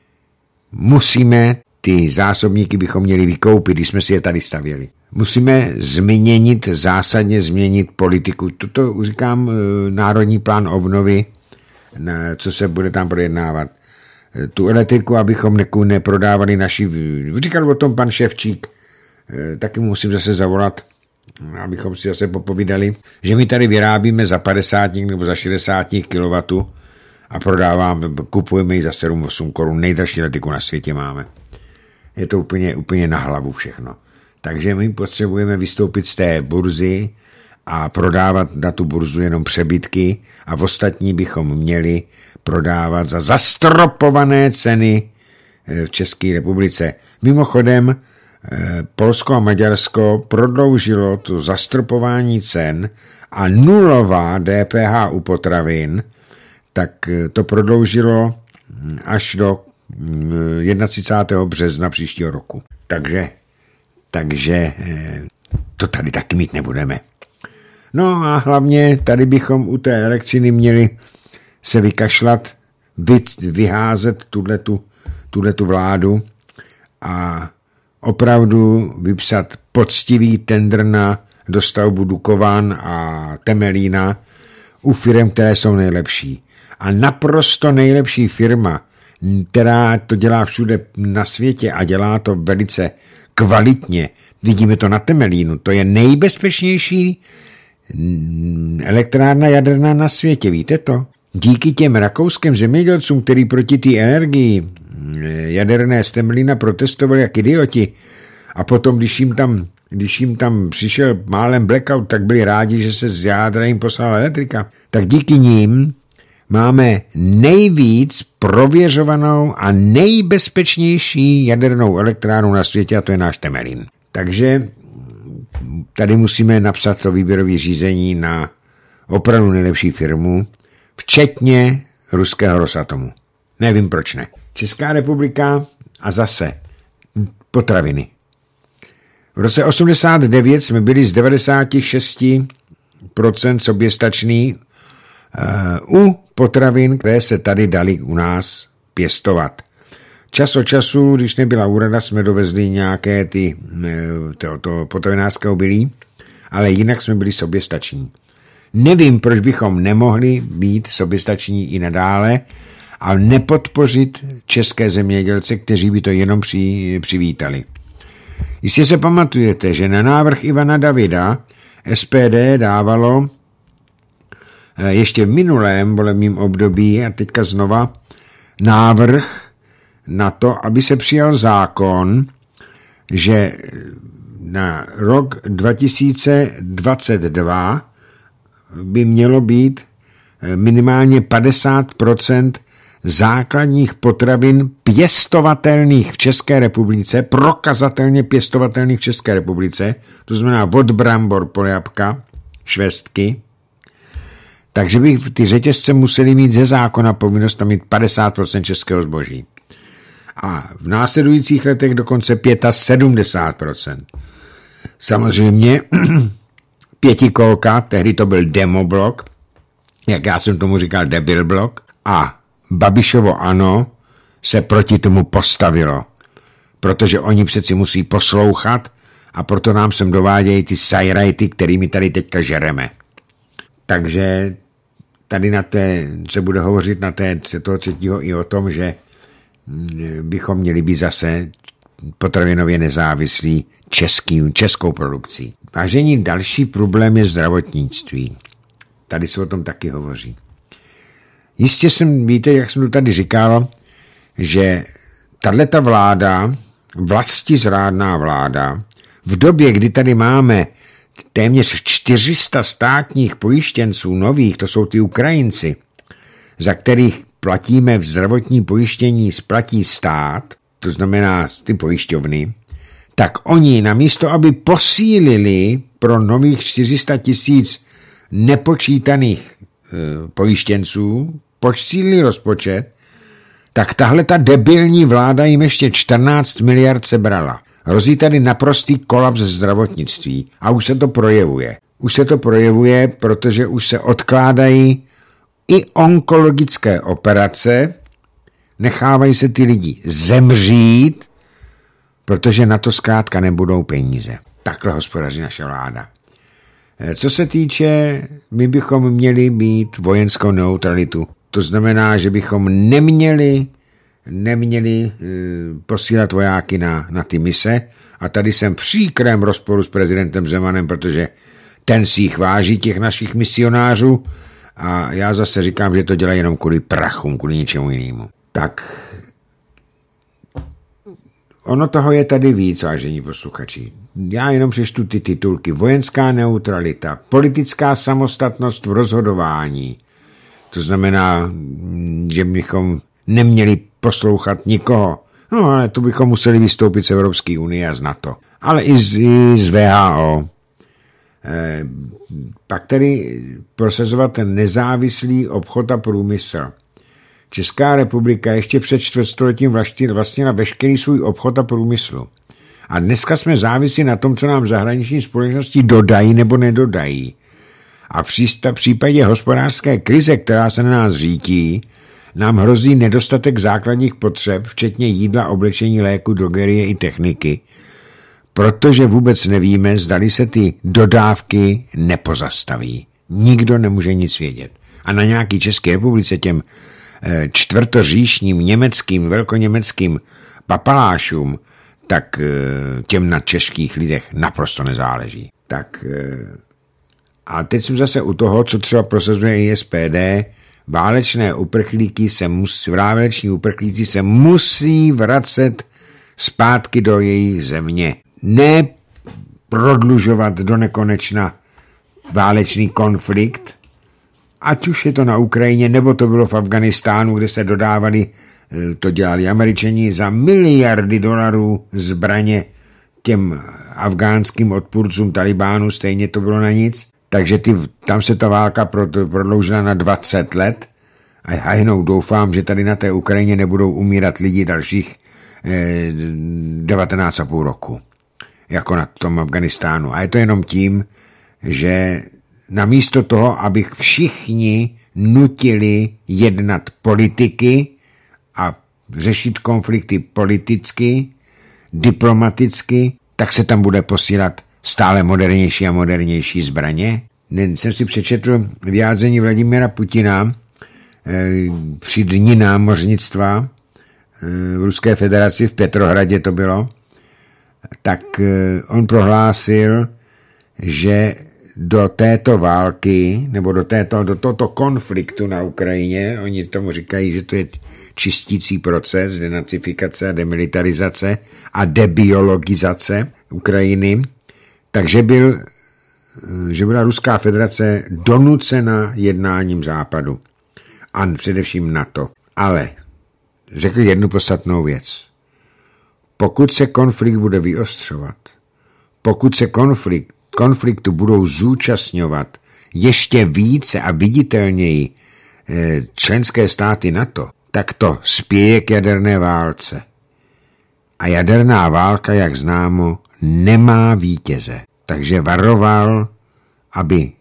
musíme, ty zásobníky bychom měli vykoupit, když jsme si je tady stavěli. Musíme změnit, zásadně změnit politiku. Toto už říkám národní plán obnovy, co se bude tam projednávat. Tu elektriku, abychom neprodávali naši... Říkal o tom pan Ševčík, taky musím zase zavolat, abychom si zase popovídali, že my tady vyrábíme za padesát nebo za šedesát kilowatů a prodáváme, kupujeme ji za sedm osm korun, nejdražší elektriku na světě máme. Je to úplně, úplně na hlavu všechno. Takže my potřebujeme vystoupit z té burzy a prodávat na tu burzu jenom přebytky a v ostatní bychom měli prodávat za zastropované ceny v České republice. Mimochodem, Polsko a Maďarsko prodloužilo to zastropování cen a nulová D P H u potravin, tak to prodloužilo až do třicátého prvního března příštího roku. Takže, takže to tady taky mít nebudeme. No a hlavně tady bychom u té elektřiny měli se vykašlat, vyházet tuhletu, tuhletu vládu a opravdu vypsat poctivý tendr na dostavbu Dukovan a Temelína u firm, které jsou nejlepší. A naprosto nejlepší firma, která to dělá všude na světě a dělá to velice kvalitně, vidíme to na Temelínu, to je nejbezpečnější elektrárna jaderná na světě, víte to? Díky těm rakouským zemědělcům, kteří proti té energii jaderné z Temelína protestovali jak idioti a potom, když jim tam, když jim tam přišel málem blackout, tak byli rádi, že se z jádra jim poslala elektrika. Tak díky ním máme nejvíc prověřovanou a nejbezpečnější jadernou elektrárnu na světě a to je náš Temelín. Takže tady musíme napsat to výběrové řízení na opravdu nejlepší firmu, včetně ruského Rosatomu. Nevím, proč ne. Česká republika a zase potraviny. V roce osmdesát devět jsme byli z devadesát šest procent soběstační uh, u potravin, které se tady dali u nás pěstovat. Čas od času, když nebyla úroda, jsme dovezli nějaké ty, to, to potravinářské obilí, ale jinak jsme byli soběstační. Nevím, proč bychom nemohli být soběstační i nadále, ale nepodpořit české zemědělce, kteří by to jenom při, přivítali. Jistě se pamatujete, že na návrh Ivana Davida S P D dávalo ještě v minulém volebním období a teďka znova návrh na to, aby se přijal zákon, že na rok dva tisíce dvacet dva by mělo být minimálně padesát procent základních potravin pěstovatelných v České republice, prokazatelně pěstovatelných v České republice, to znamená od brambor po jabka, švestky, takže by ty řetězce museli mít ze zákona povinnost tam mít padesát procent českého zboží. A v následujících letech dokonce sedmdesát pět procent. Samozřejmě pětikolka, tehdy to byl demoblok, jak já jsem tomu říkal debil blok, a Babišovo ANO se proti tomu postavilo, protože oni přeci musí poslouchat a proto nám sem dovádějí ty sajrajty, kterými tady teďka žereme. Takže tady na té, se bude hovořit na té toho třetího i o tom, že bychom měli být zase potravinově nezávislí českým, českou produkcí. Vážení, další problém je zdravotnictví. Tady se o tom taky hovoří. Jistě jsem, víte, jak jsem to tady říkal, že tato vláda, vlastizrádná vláda, v době, kdy tady máme téměř čtyři sta státních pojištěnců nových, to jsou ty Ukrajinci, za kterých platíme v zdravotní pojištění, splatí stát, to znamená ty pojišťovny, tak oni namísto, aby posílili pro nových čtyři sta tisíc nepočítaných e, pojištěnců, posílili rozpočet, tak tahle ta debilní vláda jim ještě čtrnáct miliard sebrala. Hrozí tady naprostý kolaps zdravotnictví a už se to projevuje. Už se to projevuje, protože už se odkládají i onkologické operace, nechávají se ty lidi zemřít, protože na to zkrátka nebudou peníze. Takhle hospodaří naše vláda. Co se týče, my bychom měli mít vojenskou neutralitu. To znamená, že bychom neměli, neměli e, posílat vojáky na, na ty mise. A tady jsem v příkrém rozporu s prezidentem Zemanem, protože ten si jich váží, těch našich misionářů. A já zase říkám, že to dělají jenom kvůli prachům, kvůli ničemu jinému. Tak ono toho je tady víc, vážení posluchači. Já jenom přečtu ty titulky. Vojenská neutralita, politická samostatnost v rozhodování. To znamená, že bychom neměli poslouchat nikoho. No, ale to bychom museli vystoupit z Evropské unie a z NATO. Ale i z, i z V H O. E, pak tedy prosazovat ten nezávislý obchod a průmysl. Česká republika ještě před čtvrtstoletím vlastnila veškerý svůj obchod a průmysl. A dneska jsme závisí na tom, co nám zahraniční společnosti dodají nebo nedodají. A v případě hospodářské krize, která se na nás řítí, nám hrozí nedostatek základních potřeb, včetně jídla, oblečení, léku, drogerie i techniky, protože vůbec nevíme, zdali se ty dodávky nepozastaví. Nikdo nemůže nic vědět. A na nějaký České republice těm čtvrtoříšním německým, velkoněmeckým papalášům, tak těm na českých lidech naprosto nezáleží. Tak a teď jsem zase u toho, co třeba prosazuje I S P D, válečné uprchlíky se musí, váleční uprchlíci se musí vracet zpátky do její země. Ne prodlužovat do nekonečna válečný konflikt, ať už je to na Ukrajině, nebo to bylo v Afganistánu, kde se dodávali, to dělali Američani, za miliardy dolarů zbraně těm afgánským odpůrcům Talibánu, stejně to bylo na nic. Takže ty, tam se ta válka prodloužila na dvacet let a jenom doufám, že tady na té Ukrajině nebudou umírat lidi dalších eh, devatenáct a půl roku, jako na tom Afganistánu. A je to jenom tím, že namísto toho, abych všichni nutili jednat politiky a řešit konflikty politicky, diplomaticky, tak se tam bude posílat stále modernější a modernější zbraně. Jsem si přečetl vyjádření Vladimira Putina při dni námořnictva v Ruské federaci v Petrohradě to bylo, tak on prohlásil, že do této války, nebo do, této, do tohoto konfliktu na Ukrajině, oni tomu říkají, že to je čistící proces, denacifikace a demilitarizace a debiologizace Ukrajiny, takže byl, že byla Ruská federace donucena jednáním Západu a především NATO. Ale řekl jednu podstatnou věc. Pokud se konflikt bude vyostřovat, pokud se konflikt, konfliktu budou zúčastňovat ještě více a viditelněji členské státy NATO, tak to spěje k jaderné válce. A jaderná válka, jak známo, nemá vítěze. Takže varoval, aby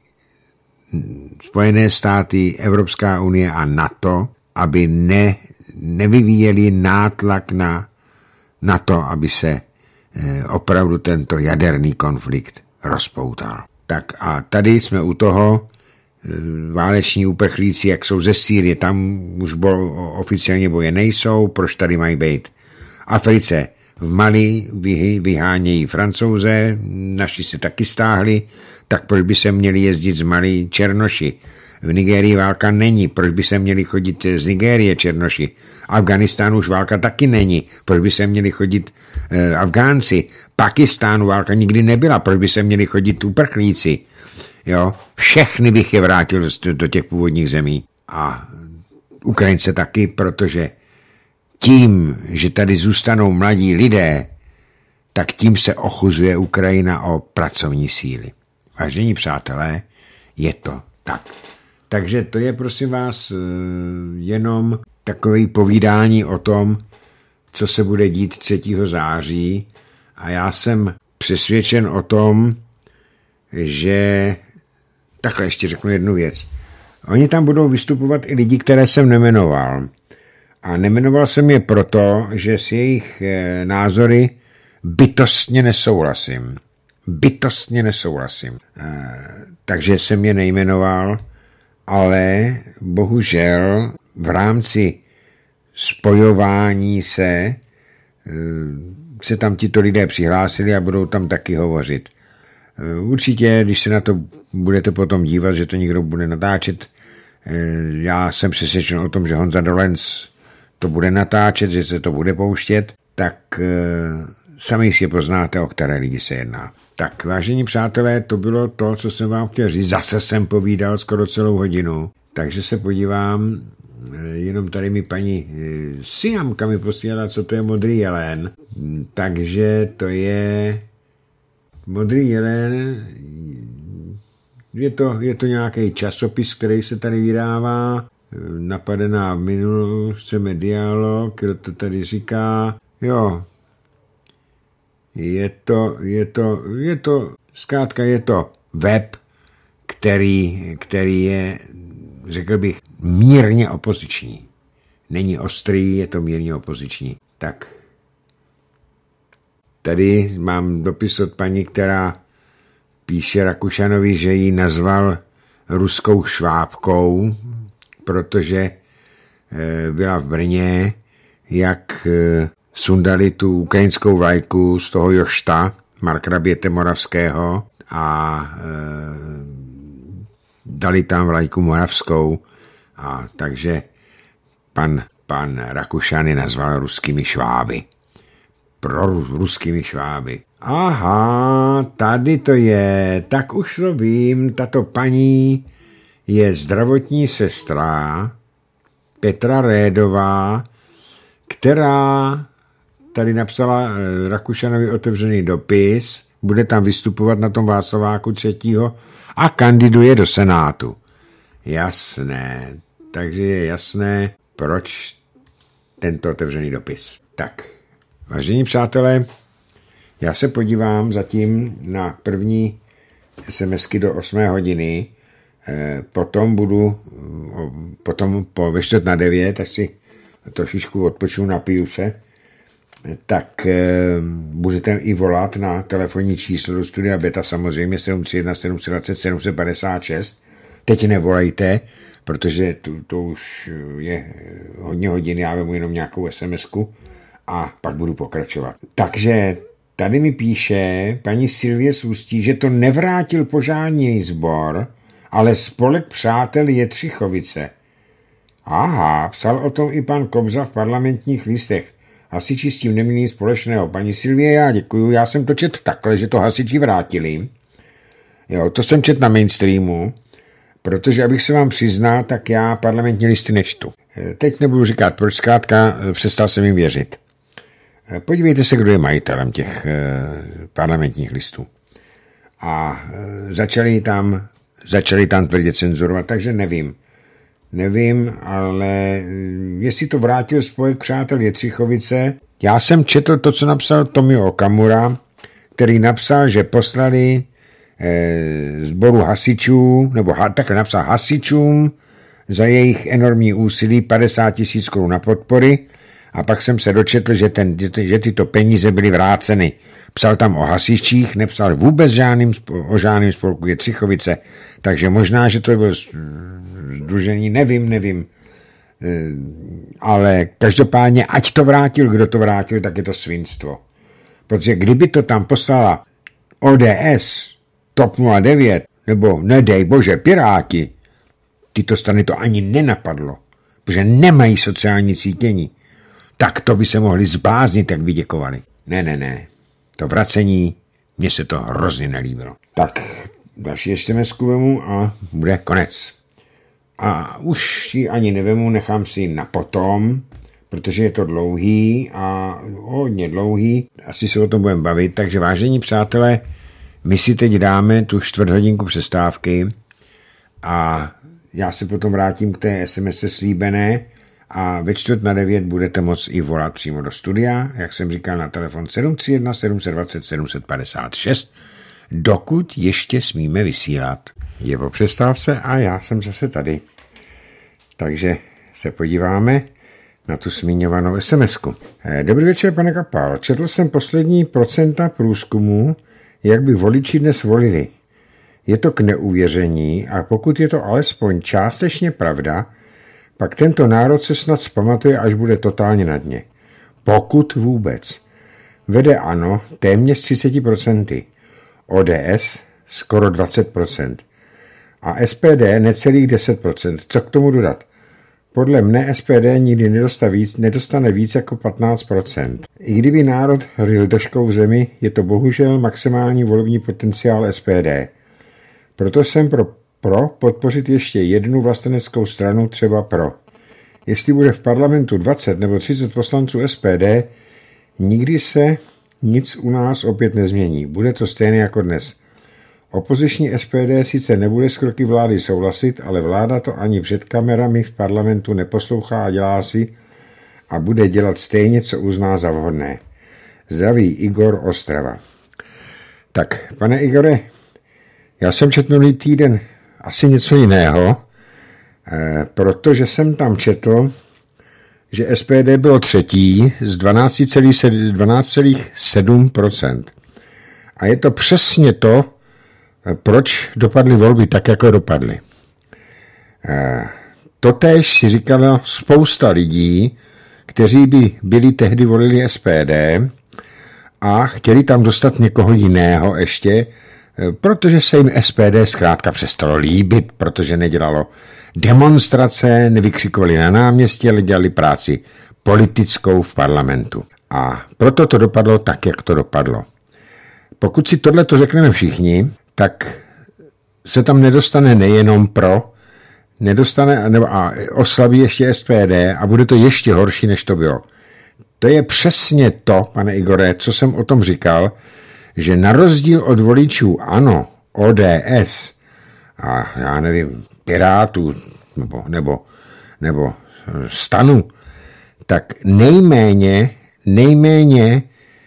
Spojené státy, Evropská unie a NATO, aby ne, nevyvíjeli nátlak na, na to, aby se eh, opravdu tento jaderný konflikt rozpoutal. Tak a tady jsme u toho, eh, váleční uprchlíci, jak jsou ze Sýrie, tam už bol, oficiálně boje nejsou, proč tady mají být? Africe, v Mali vyhánějí Francouze, naši se taky stáhli, tak proč by se měli jezdit z Mali Černoši? V Nigérii válka není, proč by se měli chodit z Nigérie Černoši? Afganistánu už válka taky není, proč by se měli chodit eh, Afgánci? Pakistánu válka nikdy nebyla, proč by se měli chodit uprchlíci? Jo? Všechny bych je vrátil do, do těch původních zemí. A Ukrajince taky, protože tím, že tady zůstanou mladí lidé, tak tím se ochuzuje Ukrajina o pracovní síly. Vážení přátelé, je to tak. Takže to je, prosím vás, jenom takové povídání o tom, co se bude dít třetího září. A já jsem přesvědčen o tom, že... Takhle ještě řeknu jednu věc. Oni tam budou vystupovat i lidi, které jsem nemenoval. A nemenoval jsem je proto, že s jejich názory bytostně nesouhlasím. Bytostně nesouhlasím. Takže jsem je nejmenoval, ale bohužel v rámci spojování se se tam tito lidé přihlásili a budou tam taky hovořit. Určitě, když se na to budete potom dívat, že to někdo bude natáčet, já jsem přesvědčen o tom, že Honza Dolenc to bude natáčet, že se to bude pouštět, tak sami si poznáte, o které lidi se jedná. Tak, vážení přátelé, to bylo to, co jsem vám chtěl říct. Zase jsem povídal skoro celou hodinu, takže se podívám, jenom tady mi paní Siamka mi posílala, co to je modrý jelen. Takže to je modrý jelen, Je to, je to nějaký časopis, který se tady vydává, napadená v minulu, chceme dialog, kdo to tady říká, jo, je to, je to, je to, zkrátka je to web, který, který je, řekl bych, mírně opoziční. Není ostrý, je to mírně opoziční. Tak. Tady mám dopis od paní, která píše Rakušanovi, že ji nazval ruskou švábkou, protože byla v Brně, jak sundali tu ukrajinskou vlajku z toho jošta markraběte Moravského a e, dali tam vlajku moravskou, a takže pan, pan Rakušan je nazval ruskými šváby. Pro ruskými šváby. Aha, tady to je, tak už to vím, tato paní je zdravotní sestra Petra Rédová, která tady napsala Rakušanovi otevřený dopis, bude tam vystupovat na tom Václaváku třetího a kandiduje do Senátu. Jasné, takže je jasné, proč tento otevřený dopis. Tak, vážení přátelé, já se podívám zatím na první SMSky do osmé hodiny, potom budu, potom po ve čtvrt na devět, až si trošičku odpočnu, napiju se, tak budete i volat na telefonní číslo do studia Beta, samozřejmě sedm tři jedna sedm dva sedm sedm pět šest. Teď nevolejte, protože to, to už je hodně hodin, já vemu jenom nějakou SMSku a pak budu pokračovat. Takže tady mi píše paní Silvie z Ústí, že to nevrátil požární sbor, ale spolek přátel Jetřichovice. Aha, psal o tom i pan Kobza v Parlamentních listech. Hasiči s tím neměli nic společného. Paní Silvie, já děkuju, já jsem to čet takhle, že to hasiči vrátili. Jo, to jsem čet na mainstreamu, protože abych se vám přiznal, tak já parlamentní listy nečtu. Teď nebudu říkat, proč zkrátka přestal jsem jim věřit. Podívejte se, kdo je majitelem těch parlamentních listů. A začali tam, začali tam tvrdě cenzurovat, takže nevím. Nevím, ale jestli to vrátil spolek přátel Jetřichovice. Já jsem četl to, co napsal Tomio Okamura, který napsal, že poslali eh, sboru hasičů, nebo ha, takhle napsal hasičům za jejich enormní úsilí padesát tisíc korun na podpory, a pak jsem se dočetl, že, ten, že tyto peníze byly vráceny. Psal tam o hasičích, nepsal vůbec žádným, o žádným spolku Jetřichovice, takže možná, že to bylo sdružení, nevím, nevím. Ale každopádně, ať to vrátil, kdo to vrátil, tak je to svinstvo. Protože kdyby to tam poslala O D S, T O P nula devět, nebo nedej bože, Piráti, tyto strany to ani nenapadlo, protože nemají sociální cítění, tak to by se mohli zbláznit, jak by děkovali. Ne, ne, ne. To vracení, mně se to hrozně nelíbilo. Tak, další SMSku vemu a bude konec. A už ji ani nevemu, nechám si ji na potom, protože je to dlouhý a hodně dlouhý. Asi se o tom budeme bavit, takže vážení přátelé, my si teď dáme tu čtvrt hodinku přestávky a já se potom vrátím k té es em es slíbené a ve čtvrt na devět budete moct i volat přímo do studia, jak jsem říkal, na telefon sedm tři jedna sedm dva nula sedm pět šest, dokud ještě smíme vysílat. Je po přestávce a já jsem zase tady. Takže se podíváme na tu zmiňovanou SMSku. Dobrý večer, pane Kapal. Četl jsem poslední procenta průzkumu, jak by voliči dnes volili. Je to k neuvěření a pokud je to alespoň částečně pravda, pak tento národ se snad zpamatuje, až bude totálně na dně. Pokud vůbec. Vede ANO téměř třicet procent, O D S skoro dvacet procent a S P D necelých deset procent. Co k tomu dodat? Podle mne S P D nikdy nedostane víc, nedostane víc jako patnáct procent. I kdyby národ ryl držkou v zemi, je to bohužel maximální volební potenciál S P D. Proto jsem pro, pro podpořit ještě jednu vlasteneckou stranu, třeba pro. Jestli bude v parlamentu dvacet nebo třicet poslanců S P D, nikdy se nic u nás opět nezmění. Bude to stejné jako dnes. Opoziční S P D sice nebude s kroky vlády souhlasit, ale vláda to ani před kamerami v parlamentu neposlouchá a dělá si a bude dělat stejně, co uzná za vhodné. Zdraví Igor, Ostrava. Tak, pane Igore, já jsem četl minulý týden asi něco jiného, eh, protože jsem tam četl, že S P D bylo třetí z dvanáct celá sedm procenta. A je to přesně to, proč dopadly volby tak, jako dopadly. Eh, totéž si říkalo spousta lidí, kteří by byli tehdy volili S P D a chtěli tam dostat někoho jiného ještě, protože se jim S P D zkrátka přestalo líbit, protože nedělalo demonstrace, nevykřikovali na náměstí, ale dělali práci politickou v parlamentu. A proto to dopadlo tak, jak to dopadlo. Pokud si tohle to řekneme všichni, tak se tam nedostane nejenom pro, nedostane nebo a oslabí ještě S P D a bude to ještě horší, než to bylo. To je přesně to, pane Igore, co jsem o tom říkal, že na rozdíl od voličů ANO, O D S a já nevím, Pirátů nebo, nebo, nebo Stanu, tak nejméně, nejméně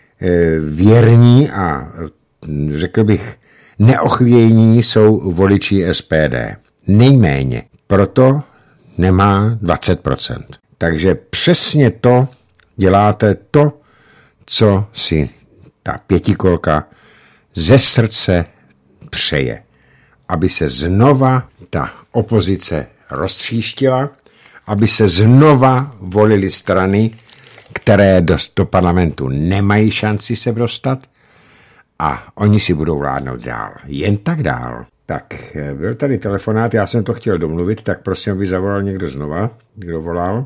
věrní a řekl bych neochvějní jsou voliči S P D. Nejméně. Proto nemá dvacet procent. Takže přesně to děláte to, co si ta pětikolka ze srdce přeje. Aby se znova ta opozice roztříštila, aby se znova volily strany, které do, do parlamentu nemají šanci se dostat a oni si budou vládnout dál. Jen tak dál. Tak, byl tady telefonát, já jsem to chtěl domluvit, tak prosím, aby zavolal někdo znova, kdo volal.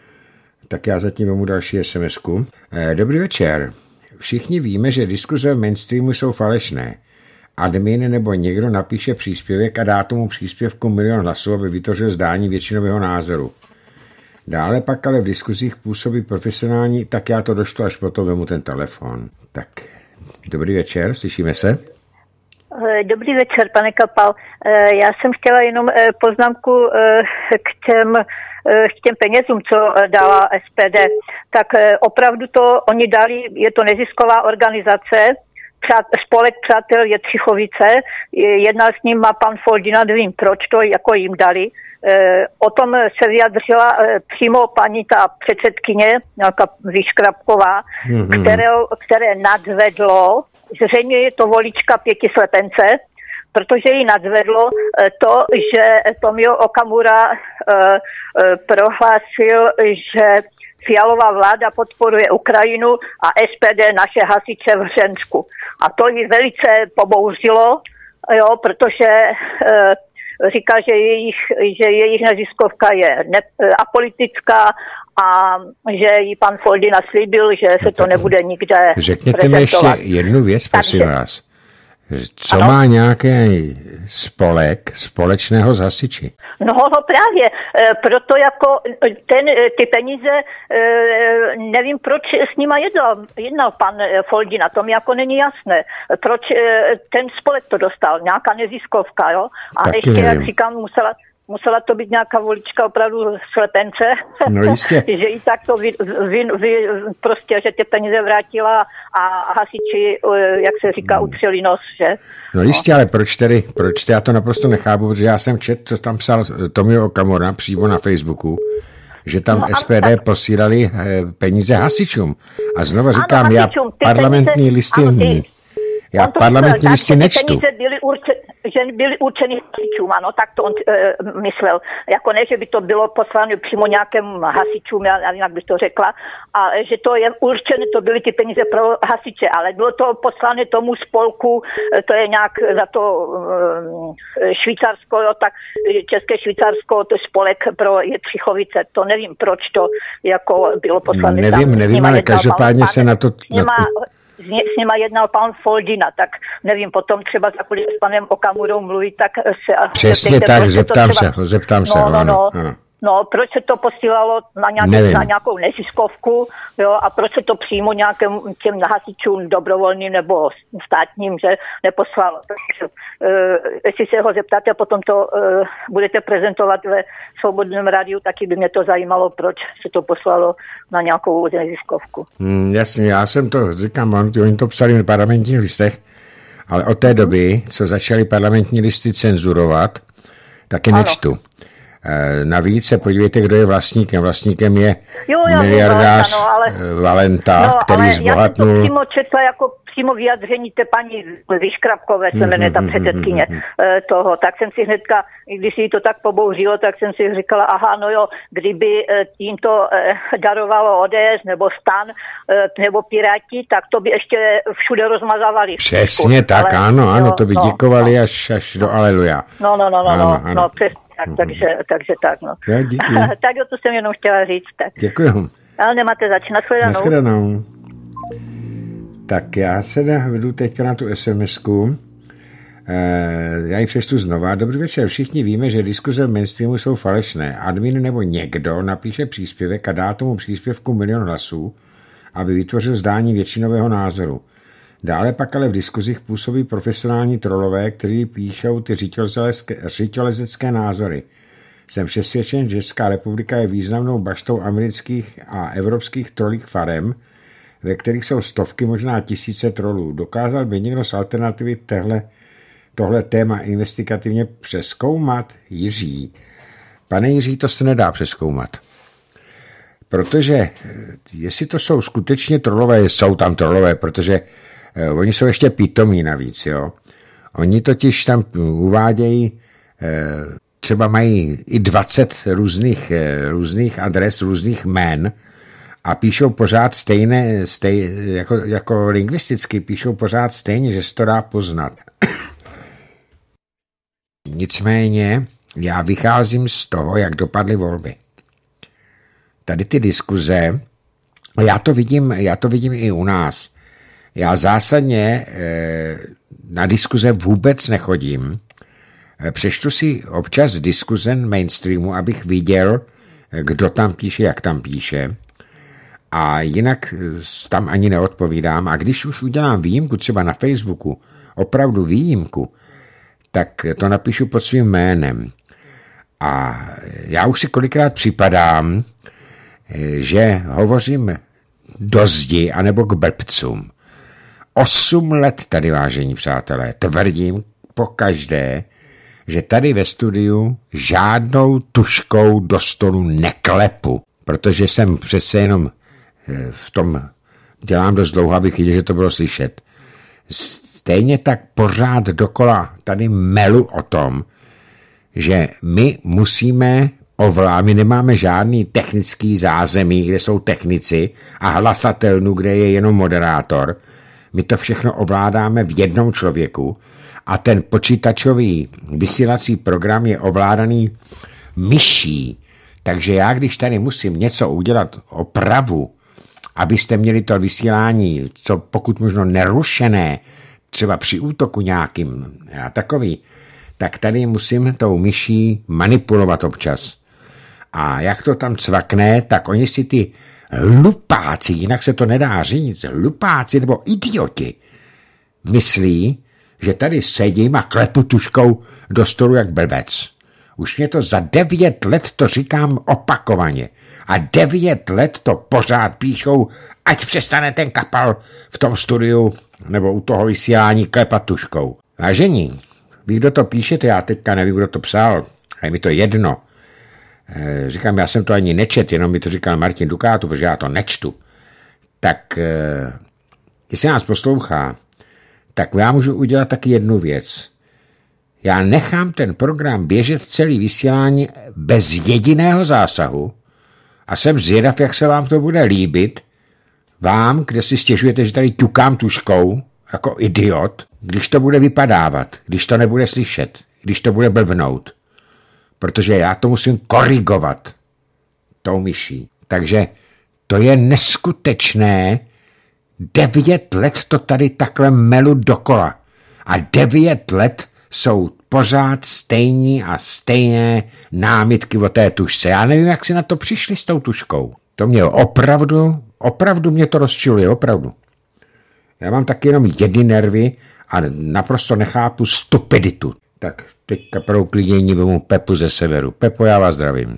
Tak já zatím mu další SMSku. Dobrý večer. Všichni víme, že diskuze v mainstreamu jsou falešné. Admin nebo někdo napíše příspěvek a dá tomu příspěvku milion hlasů, aby vytvořil zdání většinového názoru. Dále pak ale v diskuzích působí profesionální, tak já to došlo, až potom vemu ten telefon. Tak, dobrý večer, slyšíme se?
Dobrý večer, pane Kapal. Já jsem chtěla jenom poznámku k těm, k těm penězům, co dala S P D. Tak opravdu to oni dali, je to nezisková organizace, spolek přátel Jitřichovice, jednal s ním má pan Foldina, nevím proč to jako jim dali. O tom se vyjadřila přímo paní ta předsedkyně, nějaká Vyškrapková, mm-hmm. které, které nadvedlo, zřejmě je to volička Pěti slepence, protože ji nadvedlo to, že Tomio Okamura uh, uh, prohlásil, že Fialová vláda podporuje Ukrajinu a S P D naše hasiče v Hřensku. A to ji velice pobouřilo, jo, protože uh, říká, že jejich, že jejich neziskovka je ne, apolitická a že jí pan Foldina slíbil, že se to nebude nikde
Řekněte mi ještě jednu věc, prosím Takže, vás. Co ano? Má nějaký spolek společného s hasiči?
No, no právě, proto jako ten, ty peníze, nevím, proč s nima jednal, jednal pan Foldina, to mi jako není jasné. Proč ten spolek to dostal, nějaká neziskovka, jo? A Taky ještě, nevím. Jak říkám, musela... Musela to být nějaká volička opravdu slepence,
no jistě.
že i tak to vy, vy, vy, prostě, že ty peníze vrátila a hasiči, jak se říká, utřeli nos, že?
No jistě, no. Ale proč tedy, proč já to naprosto nechápu, protože já jsem četl, co tam psal Tomio Okamura přímo na Facebooku, že tam no, S P D tak... posílali peníze hasičům. A znova říkám, ano, hasičům, já parlamentní peníze, listy... Ano, ty... Já parlamentní listy nečtu.
Byly určeny, že byly určeny hasičům, ano, tak to on e, myslel. Jako ne, že by to bylo poslané přímo nějakým hasičům, já nevím, jak bych to řekla, a že to je určené, to byly ty peníze pro hasiče, ale bylo to poslané tomu spolku, to je nějak za to e, Švýcarsko, jo, tak České Švýcarsko, to je spolek pro Jitřichovice, to nevím, proč to jako bylo poslané.
Nevím, tam, nevím, ale každopádně se na to... Na to...
S nima jednal pan Foldina, tak nevím, potom třeba za s panem Okamurou mluví, tak se...
Přesně tak, zeptám třeba, se ho, zeptám
no,
se ho,
no,
ano,
no,
ano.
No, proč se to posílalo na, nějaký, na nějakou neziskovku, jo, a proč se to přímo nějakým těm hasičům dobrovolným nebo státním, že neposlalo. Takže, uh, jestli se ho zeptáte a potom to uh, budete prezentovat ve Svobodném rádiu, taky by mě to zajímalo, proč se to poslalo na nějakou neziskovku.
Hmm, jasně, já jsem to, říkám, oni to psali v parlamentních listech, ale od té doby, co začali parlamentní listy cenzurovat, taky ano. Nečtu. Navíc se podívejte, kdo je vlastníkem. Vlastníkem je jo, miliardář no, ale, Valenta, no, který zbohatnul. Já jsem to
přímo četla jako přímo vyjadření té paní Vyškrabkové, se jmenuje ta předsedkyně toho. Tak jsem si hnedka, když si to tak pobouřilo, tak jsem si říkala, aha, no jo, kdyby jim to darovalo O D S nebo STAN nebo Piráti, tak to by ještě všude rozmazávali.
Přesně kus, tak, ale, ano, ano, jo, to by no, děkovali no. až, až do aleluja.
No, no, no, no, ano, no, ano. no přesně. Tak, takže, takže tak, no.
Ja, díky.
Tak jo, to jsem jenom chtěla říct. Tak.
Děkuju.
Ale nemáte zač, nashledanou.
Nashledanou. Tak já se vedu teďka na tu SMSku. E, já ji přečtu znova. Dobrý večer, všichni víme, že diskuze v mainstreamu jsou falešné. Admin nebo někdo napíše příspěvek a dá tomu příspěvku milion hlasů, aby vytvořil zdání většinového názoru. Dále pak ale v diskuzích působí profesionální trolové, kteří píšou ty řiťolezecké názory. Jsem přesvědčen, že Česká republika je významnou baštou amerických a evropských trolích farem, ve kterých jsou stovky, možná tisíce trolů. Dokázal by někdo z alternativy tehle, tohle téma investigativně přezkoumat? Jiří. Pane Jiří, to se nedá přezkoumat. Protože jestli to jsou skutečně trolové, jsou tam trolové, protože eh, oni jsou ještě pitomí navíc, jo. Oni totiž tam uvádějí, eh, třeba mají i dvacet různých, eh, různých adres, různých jmen a píšou pořád stejné, stej, jako, jako lingvisticky, píšou pořád stejně, že se to dá poznat. Nicméně já vycházím z toho, jak dopadly volby. Tady ty diskuze, já to vidím, já to vidím i u nás. Já zásadně eh, na diskuze vůbec nechodím. Přečtu si občas diskuze mainstreamu, abych viděl, kdo tam píše, jak tam píše. A jinak tam ani neodpovídám. A když už udělám výjimku, třeba na Facebooku, opravdu výjimku, tak to napíšu pod svým jménem. A já už si kolikrát připadám, že hovořím do zdi anebo k blbcům. Osm let tady, vážení přátelé, tvrdím pokaždé, že tady ve studiu žádnou tuškou do stolu neklepu, protože jsem přece jenom v tom dělám dost dlouho, abych viděl, že to bylo slyšet. Stejně tak pořád dokola tady melu o tom, že my musíme ovládat, my nemáme žádný technický zázemí, kde jsou technici a hlasatelnu, kde je jenom moderátor. My to všechno ovládáme v jednom člověku a ten počítačový vysílací program je ovládaný myší. Takže já, když tady musím něco udělat opravu, abyste měli to vysílání, co pokud možno nerušené, třeba při útoku nějakým a takový, tak tady musím tou myší manipulovat občas. A jak to tam cvakne, tak oni si ty hlupáci, jinak se to nedá říct, hlupáci nebo idioti, myslí, že tady sedím a klepu tuškou do stolu jak blbec. Už mě to za devět let to říkám opakovaně. A devět let to pořád píšou, ať přestane ten kapal v tom studiu nebo u toho vysílání klepat tuškou. Vážení, vy, kdo to píšete, já teďka nevím, kdo to psal, a je mi to jedno. E, říkám, já jsem to ani nečet, jenom mi to říkal Martin Dukátu, protože já to nečtu. Tak, e, jestli nás poslouchá, tak já můžu udělat taky jednu věc. Já nechám ten program běžet celý vysílání bez jediného zásahu a jsem zvědav, jak se vám to bude líbit. Vám, kde si stěžujete, že tady ťukám tuškou jako idiot, když to bude vypadávat, když to nebude slyšet, když to bude blbnout. Protože já to musím korigovat tou myší. Takže to je neskutečné. Devět let to tady takhle melu dokola. A devět let jsou pořád stejní a stejné námitky o té tušce. Já nevím, jak si na to přišli s tou tuškou. To mě opravdu, opravdu mě to rozčiluje, opravdu. Já mám taky jenom jedny nervy a naprosto nechápu stupiditu. Tak teďka pro uklidnění vemu Pepu ze severu. Pepo, já vás zdravím.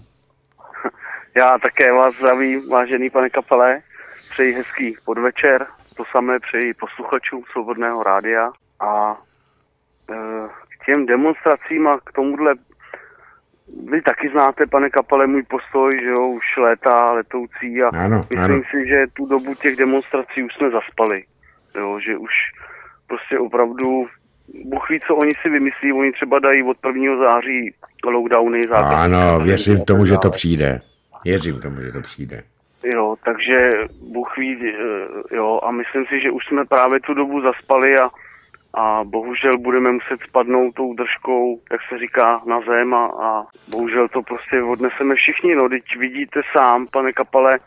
Já také vás zdravím, vážený pane Kapale. Přeji hezký podvečer. To samé přeji posluchačům Svobodného rádia. A e, k těm demonstracím a k tomuhle, vy taky znáte, pane Kapale, můj postoj, že jo, už léta letoucí a
ano,
myslím
ano.
si, že tu dobu těch demonstrací už jsme zaspali. Jo, že už prostě opravdu Bůh ví, co oni si vymyslí, oni třeba dají od prvního září lockdowny.
Ano, věřím tomu, že to přijde. Věřím tomu, že to přijde.
Jo, takže Bůh ví, jo, a myslím si, že už jsme právě tu dobu zaspali a, a bohužel budeme muset spadnout tou držkou, jak se říká, na zem a, a bohužel to prostě odneseme všichni, no, teď vidíte sám, pane Kapale,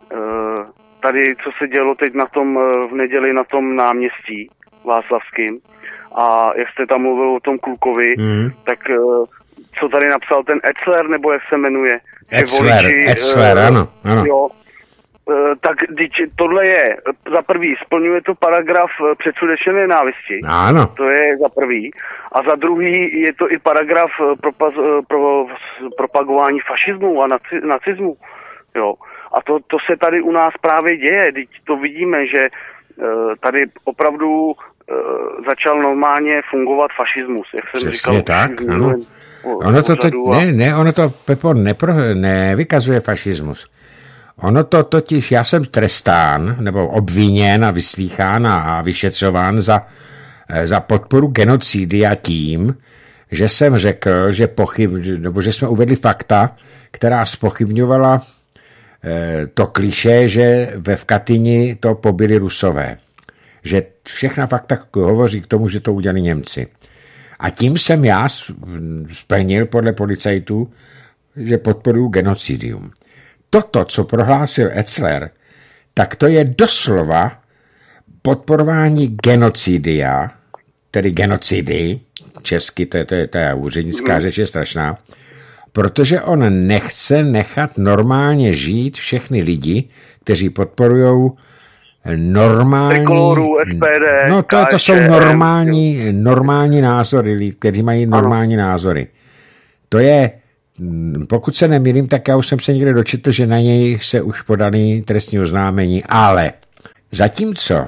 tady, co se dělo teď na tom, v neděli na tom náměstí Václavským a jak jste tam mluvil o tom Klukovi, mm. tak co tady napsal ten Etzler, nebo jak se jmenuje?
Etzler, Etzler, uh, ano, ano. Jo,
uh, tak tohle je, za prvý, splňuje to paragraf předsudečné nenávisti.
Ano.
To je za prvý. A za druhý je to i paragraf propaz, pro, propagování fašismu a naci, nacismu. Jo. A to, to se tady u nás právě děje. Teď to vidíme, že uh, tady opravdu uh, začal normálně fungovat fašismus. Jak jsem
Přesně
říkal,
tak, ano. Ono to, to, ne, ne, ono to, Pepo, nepro, nevykazuje fašismus. Ono to totiž, já jsem trestán, nebo obviněn a vyslýchán a vyšetřován za, za podporu genocidy a tím, že jsem řekl, že, pochyb, nebo že jsme uvedli fakta, která zpochybňovala eh, to klišé, že ve v Katyni to pobili Rusové. Že všechna fakta hovoří k tomu, že to udělali Němci. A tím jsem já splnil podle policajtů, že podporuji genocidium. Toto, co prohlásil Etzler, tak to je doslova podporování genocidia, tedy genocidy, česky, to je, to je, to je úřednická řeč, je strašná, protože on nechce nechat normálně žít všechny lidi, kteří podporujou normální...
Trikoloru, S P D,
no to, to jsou normální, normální názory, kteří mají normální ano. názory. To je, pokud se nemýlím, tak já už jsem se někde dočetl, že na něj se už podali trestní oznámení, ale zatímco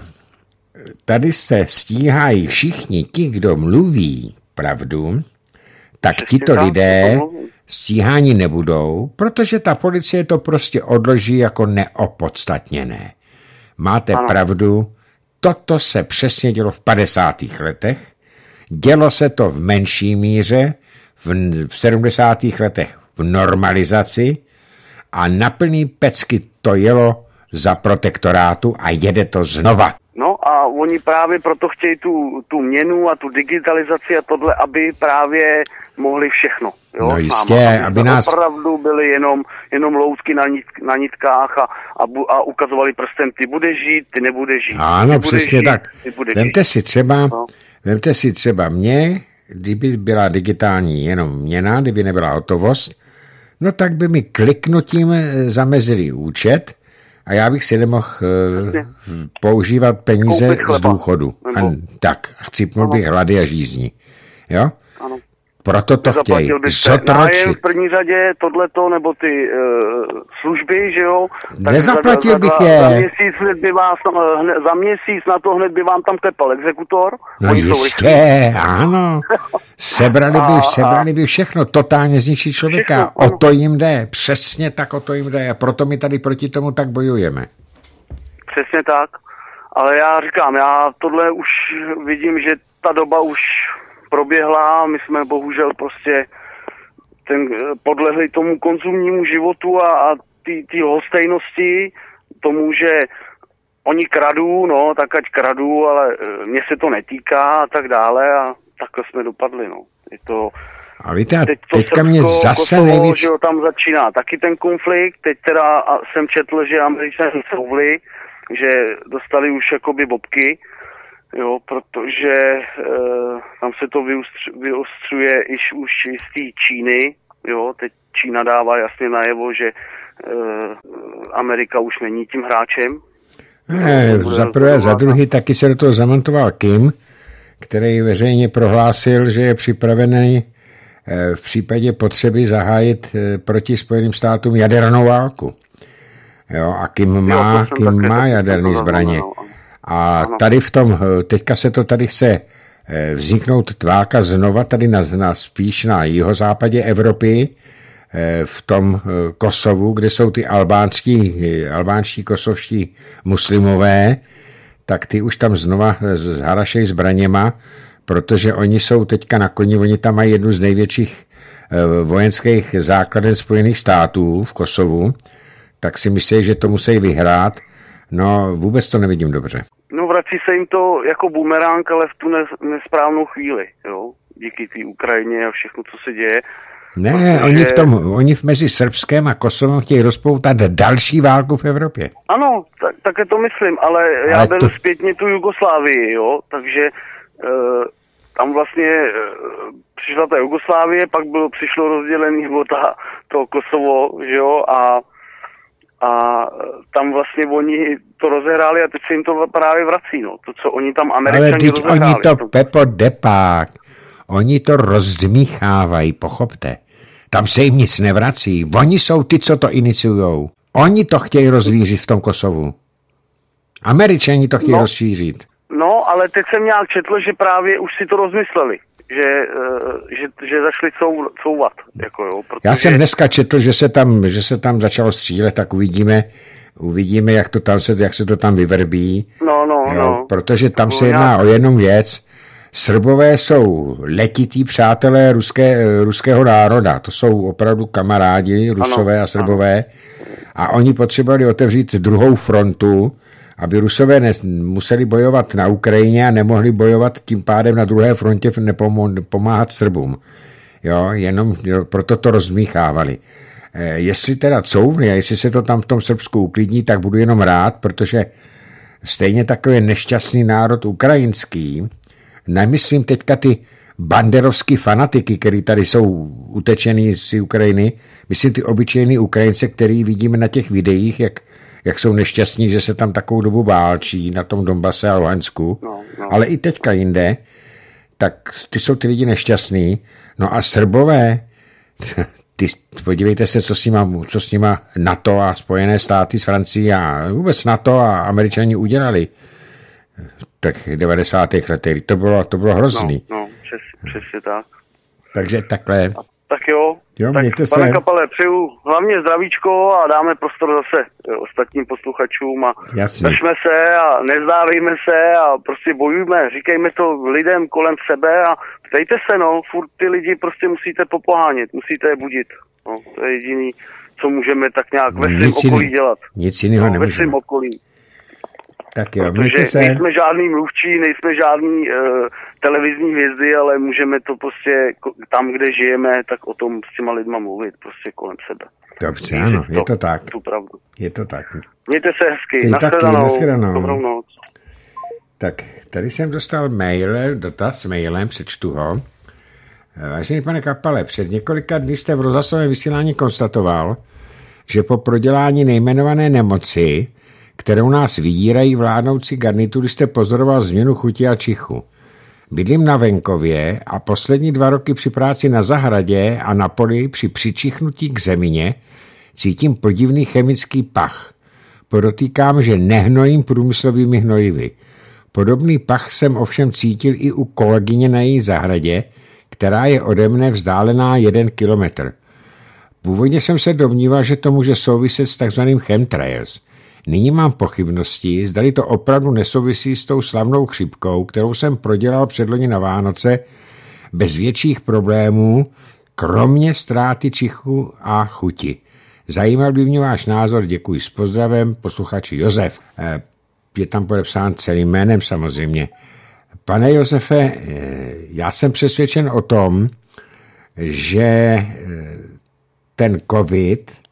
tady se stíhají všichni ti, kdo mluví pravdu, tak tito lidé stíhání nebudou, protože ta policie to prostě odloží jako neopodstatněné. Máte ano. pravdu, toto se přesně dělo v padesátých letech, dělo se to v menší míře, v, v sedmdesátých letech v normalizaci a na plný pecky to jelo za protektorátu a jede to znova.
No a oni právě proto chtějí tu, tu měnu a tu digitalizaci a tohle, aby právě mohli všechno. Jo?
No jistě,
aby,
aby nás...
opravdu byly jenom, jenom loutky na, nit, na nitkách a, a, bu, a ukazovali prstem, ty budeš žít, ty nebudeš žít.
Ano, přesně
žít,
tak. Vemte si třeba, no. vemte si třeba mě, kdyby byla digitální jenom měna, kdyby nebyla hotovost, no tak by mi kliknutím zamezili účet a já bych si nemohl uh, používat peníze z důchodu. A, tak, chcípnul bych hlady a žízní. Jo? Ano. Proto to chtějí zotročit.
V první řadě tohleto, nebo ty uh, služby, že jo?
Tak nezaplatil za, za, bych je.
Za měsíc, hned by vás, hned, za měsíc na to hned by vám tam klepal exekutor.
No oni jistě, ano. Sebrali by, a, sebrali by všechno, totálně zničí člověka. Všechno, o to jim jde, přesně tak o to jim jde. A proto my tady proti tomu tak bojujeme.
Přesně tak. Ale já říkám, já tohle už vidím, že ta doba už proběhla, my jsme bohužel prostě ten, podlehli tomu konzumnímu životu a, a ty hostejnosti, tomu, že oni kradou, no, tak ať kradou, ale mně se to netýká a tak dále a takhle jsme dopadli, no. Je to,
a víte,
teď to
teďka mě zase
Kosovo,
nejvíc...
že jo, tam začíná taky ten konflikt, teď teda jsem četl, že Američané souvli, že dostali už jakoby bobky, jo, protože e, tam se to vyostř, vyostřuje iž už z té Číny, jo, teď Čína dává jasně najevo, že e, Amerika už není tím hráčem.
Ne, za prvé, za druhý taky se do toho zamontoval Kim, který veřejně prohlásil, že je připravený v případě potřeby zahájit proti Spojeným státům jadernou válku. Jo, a Kim má, jo, Kim má jaderné zbraně. A tady v tom, teďka se to tady chce vzniknout válka znova tady na, na spíš na jihozápadě Evropy, v tom Kosovu, kde jsou ty albánský, albánští kosovští muslimové, tak ty už tam znova zharašejí zbraněma, protože oni jsou teďka na koni, oni tam mají jednu z největších vojenských základen Spojených států v Kosovu, tak si myslí, že to musí vyhrát. No, vůbec to nevidím dobře.
No, vrací se jim to jako bumerang, ale v tu nesprávnou chvíli, jo, díky té Ukrajině a všechno, co se děje.
Ne, protože... oni v tom, oni v mezi Srbskem a Kosovem chtějí rozpoutat další válku v Evropě.
Ano, tak, také to myslím, ale já ale beru to... zpětně tu Jugoslávii, jo, takže e, tam vlastně e, přišla ta Jugoslávie, pak bylo, přišlo rozdělení, bylo ta, to Kosovo, že jo, a, a tam vlastně oni to rozehráli a teď se jim to právě vrací, no, to, co oni tam Američani rozehráli.
Ale teď oni to, Pepo Depák, oni to rozdmíchávají, pochopte. Tam se jim nic nevrací. Oni jsou ty, co to iniciujou. Oni to chtějí rozvířit v tom Kosovu. Američani to chtějí no, rozšířit.
No, ale teď jsem nějak četl, že právě už si to rozmysleli. Že, že, že začali cou, couvat. Jako jo, protože...
Já jsem dneska četl, že se tam, že se tam začalo střílet, tak uvidíme, uvidíme jak, to tam se, jak se to tam vyvrbí.
No, no,
jo,
no.
Protože tam se jedná nějak... o jednu věc. Srbové jsou letití přátelé ruské, ruského národa. To jsou opravdu kamarádi, Rusové ano, a Srbové. Ano. A oni potřebovali otevřít druhou frontu, aby Rusové museli bojovat na Ukrajině a nemohli bojovat tím pádem na druhé frontě nepomáhat Srbům. Jo, jenom jo, proto to rozmíchávali. E, jestli teda couvli a jestli se to tam v tom Srbsku uklidní, tak budu jenom rád, protože stejně takový nešťastný národ ukrajinský, nemyslím teďka ty banderovský fanatiky, který tady jsou utečený z Ukrajiny, myslím ty obyčejný Ukrajince, který vidíme na těch videích, jak, jak jsou nešťastní, že se tam takovou dobu válčí na tom Donbase a Luhansku, no, no. Ale i teďka jinde, tak ty jsou ty lidi nešťastní. No a Srbové, ty, podívejte se, co s, nima, co s nima NATO a Spojené státy s Francií a vůbec NATO a Američani udělali. Tak devadesátých letech, to bylo, to bylo hrozný.
No, no přes, přesně tak.
Takže takhle.
A, tak jo,
jo
tak pane
se.
Kapale, přeju hlavně zdravíčko a dáme prostor zase ostatním posluchačům a držme se a nezdávejme se a prostě bojujme, říkejme to lidem kolem sebe a ptejte se, no, furt ty lidi prostě musíte popohánět, musíte je budit. No, to je jediný, co můžeme tak nějak ve svém okolí dělat.
Nic jiného
no,
nemůžeme.
Ve svém okolí.
Tak jo,
protože
se.
nejsme žádný mluvčí, nejsme žádný uh, televizní hvězdy, ale můžeme to prostě tam, kde žijeme, tak o tom s těma lidma mluvit prostě kolem sebe.
Dobře, ano, je to tak.
Tu pravdu.
Je to tak.
Mějte se hezky.
Nashledanou.
Dobrou noc.
Tak, tady jsem dostal mail, dotaz mailem, přečtu ho. Vážený pane Kapale, před několika dny jste v rozhlasovém vysílání konstatoval, že po prodělání nejmenované nemoci, kterou nás vydírají vládnoucí garnitury, jste pozoroval změnu chuti a čichu. Bydlím na venkově a poslední dva roky při práci na zahradě a na poli při přičichnutí k zemině cítím podivný chemický pach. Podotýkám, že nehnojím průmyslovými hnojivy. Podobný pach jsem ovšem cítil i u kolegyně na její zahradě, která je ode mne vzdálená jeden kilometr. Původně jsem se domníval, že to může souviset s takzvaným chemtrails. Nyní mám pochybnosti, zdali to opravdu nesouvisí s tou slavnou chřipkou, kterou jsem prodělal předloni na Vánoce bez větších problémů, kromě ztráty čichu a chuti. Zajímal by mě váš názor, děkuji s pozdravem, posluchači Josef. Je tam podepsán celým jménem samozřejmě. Pane Josefe, já jsem přesvědčen o tom, že ten covid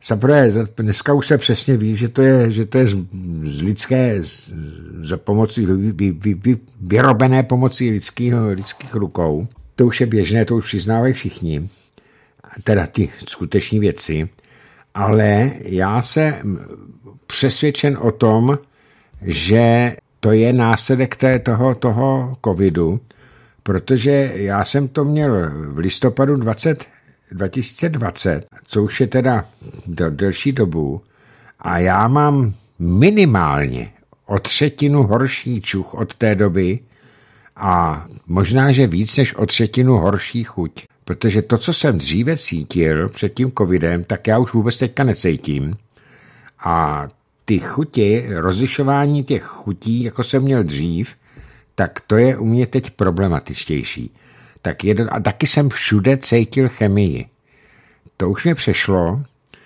Zaprvé, dneska už se přesně ví, že to je, že to je z, z lidské, z, za pomocí, vy, vy, vy, vyrobené pomocí lidského, lidských rukou. To už je běžné, to už přiznávají všichni, teda ty skuteční věci, ale já jsem přesvědčen o tom, že to je následek té, toho, toho covidu, protože já jsem to měl v listopadu dvacet, dva tisíce dvacet, co už je teda del, delší dobu, a já mám minimálně o třetinu horší čuch od té doby a možná, že víc než o třetinu horší chuť. Protože to, co jsem dříve cítil před tím covidem, tak já už vůbec teďka necítím. A ty chuti, rozlišování těch chutí, jako jsem měl dřív, tak to je u mě teď problematičtější. Tak jedno, a taky jsem všude cítil chemii. To už mě přešlo.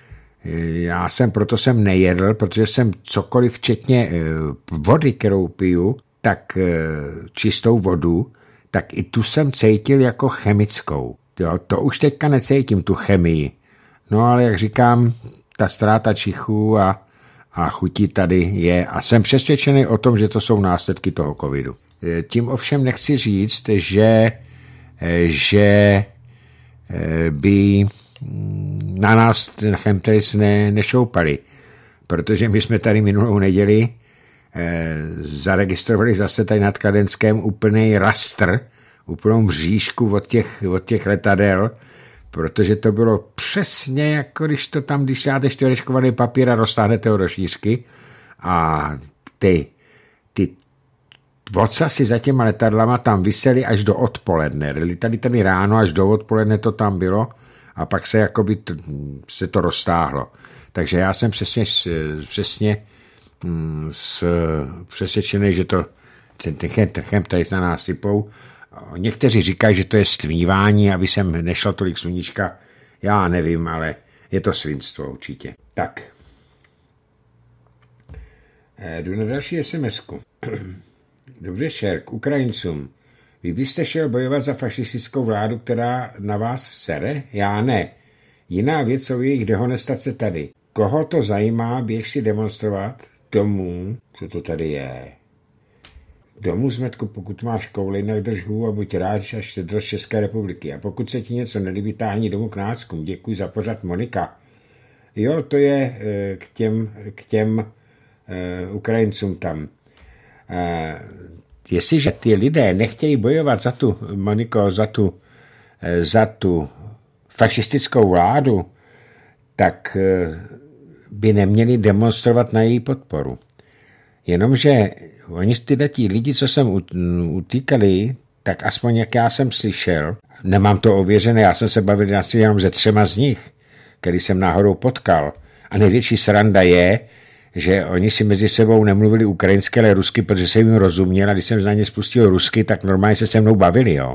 Já jsem, proto jsem nejedl, protože jsem cokoliv, včetně vody, kterou piju, tak čistou vodu, tak i tu jsem cítil jako chemickou. Jo, to už teďka necítím, tu chemii. No ale jak říkám, ta ztráta čichu a, a chutí tady je. A jsem přesvědčený o tom, že to jsou následky toho covidu. Tím ovšem nechci říct, že, že by na nás ten chemtrails ne, nešoupali. Protože my jsme tady minulou neděli eh, zaregistrovali zase tady nad Kladenském úplný rastr, úplnou mřížku od těch, od těch letadel, protože to bylo přesně jako když to tam, když dáte čtverečkovaný papír a roztáhnete ho do šířky a ty, ty vocasy za těma letadlama tam visely až do odpoledne. Tady tady ráno až do odpoledne to tam bylo a pak se jakoby t, se to roztáhlo. Takže já jsem přesně, přesně s, přesvědčený, že to ten, ten, ten chem tady na nás sypou. Někteří říkají, že to je stmívání, aby sem nešlo tolik sluníčka. Já nevím, ale je to svinstvo určitě. Tak. Jdu na další es em esku. Dobrý večer, k Ukrajincům. Vy byste šel bojovat za fašistickou vládu, která na vás sere? Já ne. Jiná věc jsou jejich dehonestace tady. Koho to zajímá, běž si demonstrovat domů, co to tady je. Domů, Zmetku, pokud máš kouli, jinak drž hůl a buď rád, až se drž České republiky. A pokud se ti něco nelíbí, táhni domů k náckům. Děkuji za pořad, Monika. Jo, to je k těm, k těm uh, Ukrajincům tam. Uh, jestliže ty lidé nechtějí bojovat za tu, Moniko, za tu, za tu fašistickou vládu, tak uh, by neměli demonstrovat na její podporu. Jenomže oni tyhle tí lidi, co jsem utýkali, tak aspoň jak já jsem slyšel, nemám to ověřené, já jsem se bavil jenom ze třema z nich, který jsem náhodou potkal. A největší sranda je, že oni si mezi sebou nemluvili ukrajinsky, ale rusky, protože jsem jim rozuměl a když jsem na ně spustil rusky, tak normálně se se mnou bavili. Jo.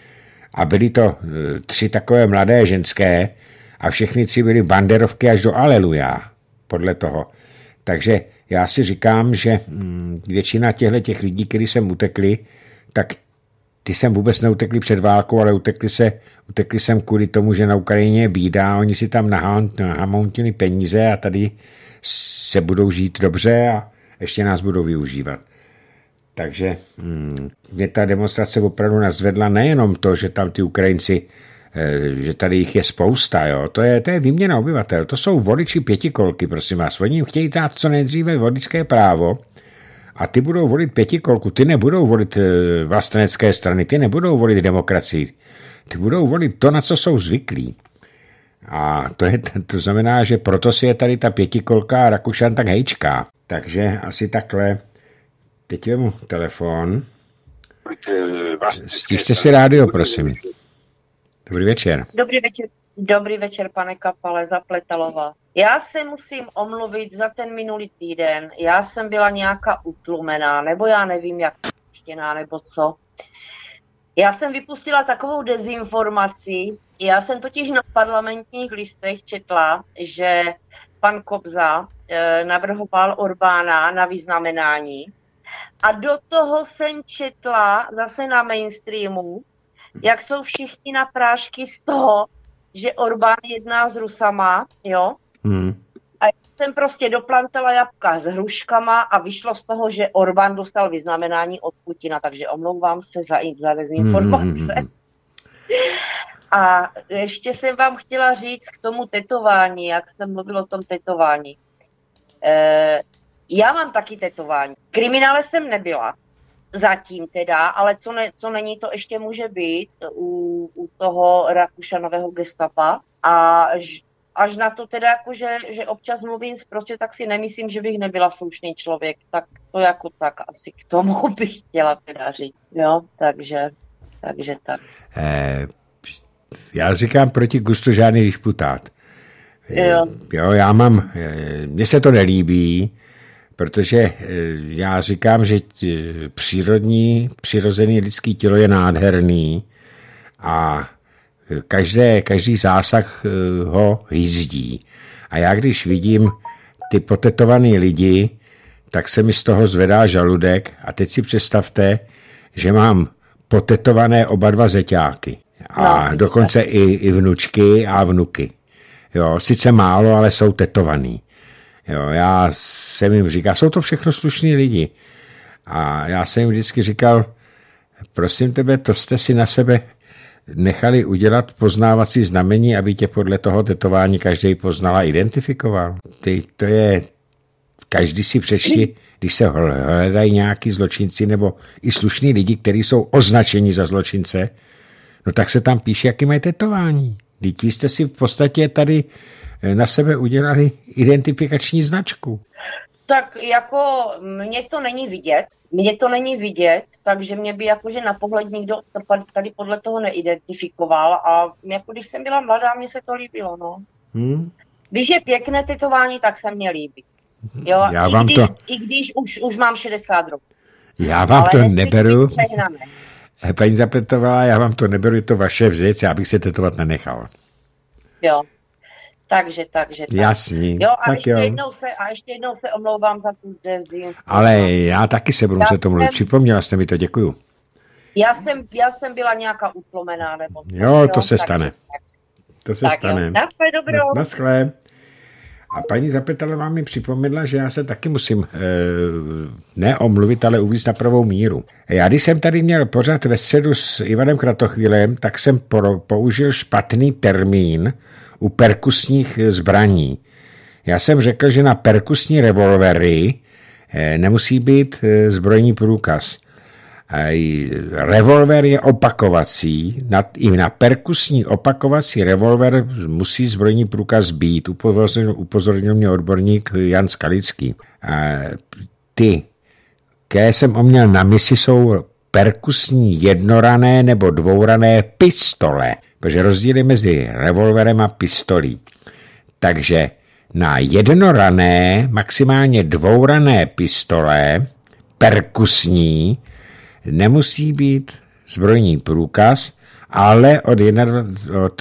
A byli to tři takové mladé ženské a všechny tři byly banderovky až do aleluja, podle toho. Takže já si říkám, že většina těchto těch lidí, kteří sem utekli, tak ty sem vůbec neutekli před válkou, ale utekli, se, utekli sem kvůli tomu, že na Ukrajině je bída, oni si tam nahamontili peníze a tady se budou žít dobře a ještě nás budou využívat. Takže hm, mě ta demonstrace opravdu nazvedla nejenom to, že tam ty Ukrajinci, že tady jich je spousta, jo. To je, to je výměna obyvatel. To jsou voliči pětikolky, prosím vás. Oni jim chtějí dát co nejdříve voličské právo a ty budou volit pětikolku. Ty nebudou volit vlastenecké strany, ty nebudou volit demokracii. Ty budou volit to, na co jsou zvyklí. A to, je, to znamená, že proto si je tady ta pětikolka a Rakušan tak hejčká. Takže asi takhle. Teď vemu telefon. Stište si rádio, prosím. Dobrý večer.
Dobrý večer, dobrý večer, pane Kapale, Zapletalová. Já se musím omluvit za ten minulý týden. Já jsem byla nějaká utlumená, nebo já nevím, jak štěná, nebo co. Já jsem vypustila takovou dezinformaci. Já jsem totiž na Parlamentních listech četla, že pan Kobza e, navrhoval Orbána na vyznamenání. A do toho jsem četla zase na mainstreamu, jak jsou všichni na prášky z toho, že Orbán jedná s Rusama, jo,
Hmm.
A jsem prostě doplantala jabka s hruškama a vyšlo z toho, že Orbán dostal vyznamenání od Putina, takže omlouvám se za, za dezinformace. Hmm. A ještě jsem vám chtěla říct k tomu tetování, jak jsem mluvil o tom tetování. E, já mám taky tetování. V kriminále jsem nebyla, zatím teda, ale co, ne, co není, to ještě může být u, u toho Rakušanového gestapa. A až, až na to teda, jako, že, že občas mluvím prostě, tak si nemyslím, že bych nebyla slušný člověk. Tak to jako tak asi k tomu bych chtěla teda říct. Jo, takže, takže tak.
Eh, já říkám proti gustu žádný disputát.
Jo.
jo, já mám, mně se to nelíbí, protože já říkám, že přírodní, přirozený lidský tělo je nádherný a každé, každý zásah ho hyzdí. A já když vidím ty potetovaný lidi, tak se mi z toho zvedá žaludek a teď si představte, že mám potetované oba dva zeťáky a no, dokonce i, i vnučky a vnuky. Jo, sice málo, ale jsou tetovaný. Jo, já jsem jim říkal, jsou to všechno slušní lidi. A já jsem jim vždycky říkal, prosím tebe, to jste si na sebe nechali udělat poznávací znamení, aby tě podle toho tetování každý poznal a identifikoval. Ty, to je, každý si přečti, když se hledají nějaký zločinci nebo i slušní lidi, kteří jsou označeni za zločince, no tak se tam píše, jaký mají tetování. Vždyť vy jste si v podstatě tady na sebe udělali identifikační značku.
Tak jako mně to není vidět, mně to není vidět, takže mě by jakože na pohled nikdo tady podle toho neidentifikoval a jako když jsem byla mladá, mně se to líbilo, no. Hmm. Když je pěkné tetování, tak se mně líbí. Jo,
Já
i,
vám
když,
to...
i když už, už mám šedesát roků.
Já vám ale to neberu. Paní Zapletová, já vám to neberu, je to vaše věc, já bych se tetovat nenechal.
Jo. Takže, takže. Tak.
Jasný.
Jo, a,
tak
ještě
jo.
Jednou se, a ještě jednou se omlouvám za tu dezinformaci.
Ale já taky se budu muset omluvit. Připomněla jste mi to, děkuju.
Já jsem, já jsem byla nějaká utlomená. Nebo co,
jo, jo, to se tak, stane. Tak, to se
tak
stane.
Naschle, dobro.
Na, naschle. A paní Zapetalová mi připomněla, že já se taky musím e, ne omluvit, ale uvést na pravou míru. Já když jsem tady měl pořád ve středu s Ivanem Kratochvílem, tak jsem po, použil špatný termín u perkusních zbraní. Já jsem řekl, že na perkusní revolvery e, nemusí být e, zbrojní průkaz. E, revolver je opakovací, na, i na perkusní opakovací revolver musí zbrojní průkaz být, upozornil, upozornil mě odborník Jan Skalický. E, ty, které jsem oměl na misi, jsou perkusní jednorané nebo dvourané pistole, protože rozdíl je mezi revolverem a pistolí. Takže na jednorané, maximálně dvourané pistole, perkusní, nemusí být zbrojní průkaz, ale od, jedna, od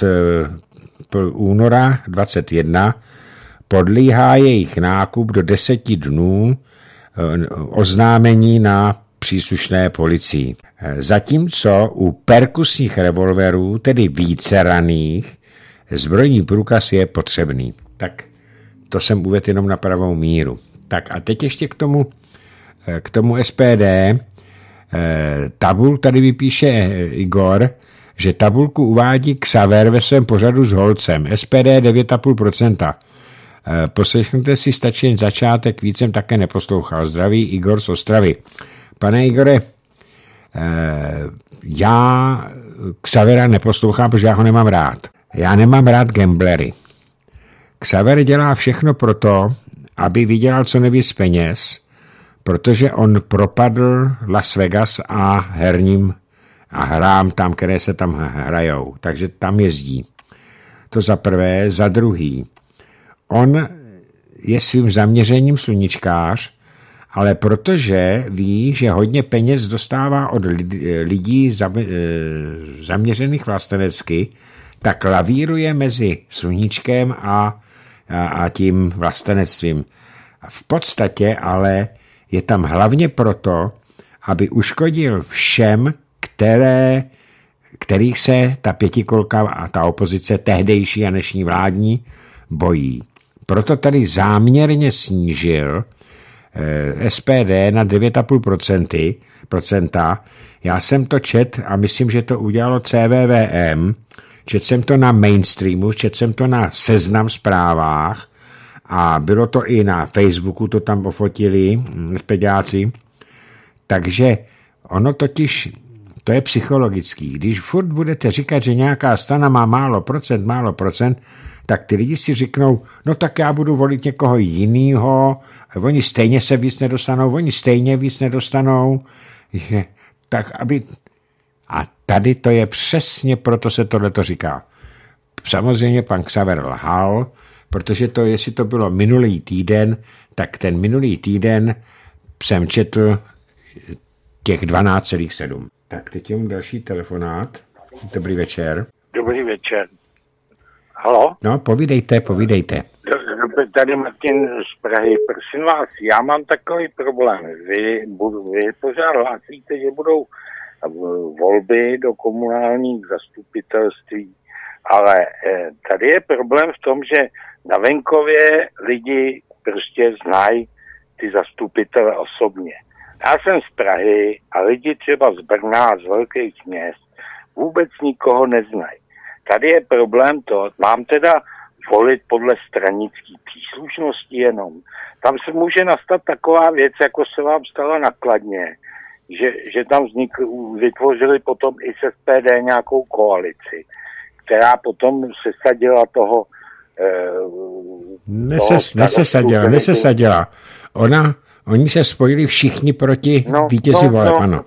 února dvacet jedna podléhá jejich nákup do deseti dnů oznámení na příslušné policii. Zatímco u perkusních revolverů, tedy víceraných, zbrojní průkaz je potřebný. Tak to jsem uvedl jenom na pravou míru. Tak a teď ještě k tomu, k tomu S P D. Tabul tady vypíše Igor, že tabulku uvádí Xaver ve svém pořadu s Holcem. S P D devět celá pět procenta. Poslechněte si, stačí jen začátek, víc jsem také neposlouchal. Zdraví Igor z Ostravy. Pane Igore, já Xavera neposlouchám, protože já ho nemám rád. Já nemám rád gamblery. Xaver dělá všechno proto, aby vydělal co nejvíc peněz, protože on propadl Las Vegas a herním a hrám tam, které se tam hrajou. Takže tam jezdí. To za prvé. Za druhý. On je svým zaměřením sluníčkář, ale protože ví, že hodně peněz dostává od lidí zaměřených vlastenecky, tak lavíruje mezi sluníčkem a, a, a tím vlastenectvím. V podstatě ale je tam hlavně proto, aby uškodil všem, které, kterých se ta pětikolka a ta opozice, tehdejší a dnešní vládní, bojí. Proto tady záměrně snížil eh, S P D na devět celá pět procenta. Já jsem to čet a myslím, že to udělalo C V V M. Čet jsem to na Mainstreamu, čet jsem to na Seznam zprávách a bylo to i na Facebooku, to tam ofotili speďáci. Takže ono totiž, to je psychologický. Když furt budete říkat, že nějaká strana má málo procent, málo procent, tak ty lidi si řeknou, no tak já budu volit někoho jinýho, oni stejně se víc nedostanou, oni stejně víc nedostanou. Tak aby... A tady to je přesně, proto se tohleto říká. Samozřejmě pan Xaver lhal, protože to, jestli to bylo minulý týden, tak ten minulý týden jsem četl těch dvanáct celá sedm. Tak teď mám další telefonát. Dobrý večer.
Dobrý večer. Halo?
No, povídejte, povídejte.
Tady Martin z Prahy. Prosím vás, já mám takový problém. Vy, vy pořád hlásíte, že budou volby do komunálních zastupitelství, ale tady je problém v tom, že na venkově lidi prostě znají ty zastupitele osobně. Já jsem z Prahy a lidi třeba z Brna, z velkých měst vůbec nikoho neznají. Tady je problém to, mám teda volit podle stranické příslušnosti jenom. Tam se může nastat taková věc, jako se vám stalo na Kladně, že, že tam vznikl, vytvořili potom i s S P D nějakou koalici, která potom sesadila toho... Eh,
Neses, toho nesesadila, nesesadila. Ona, oni se spojili všichni proti no, vítězi no, voleb,
no,
ano.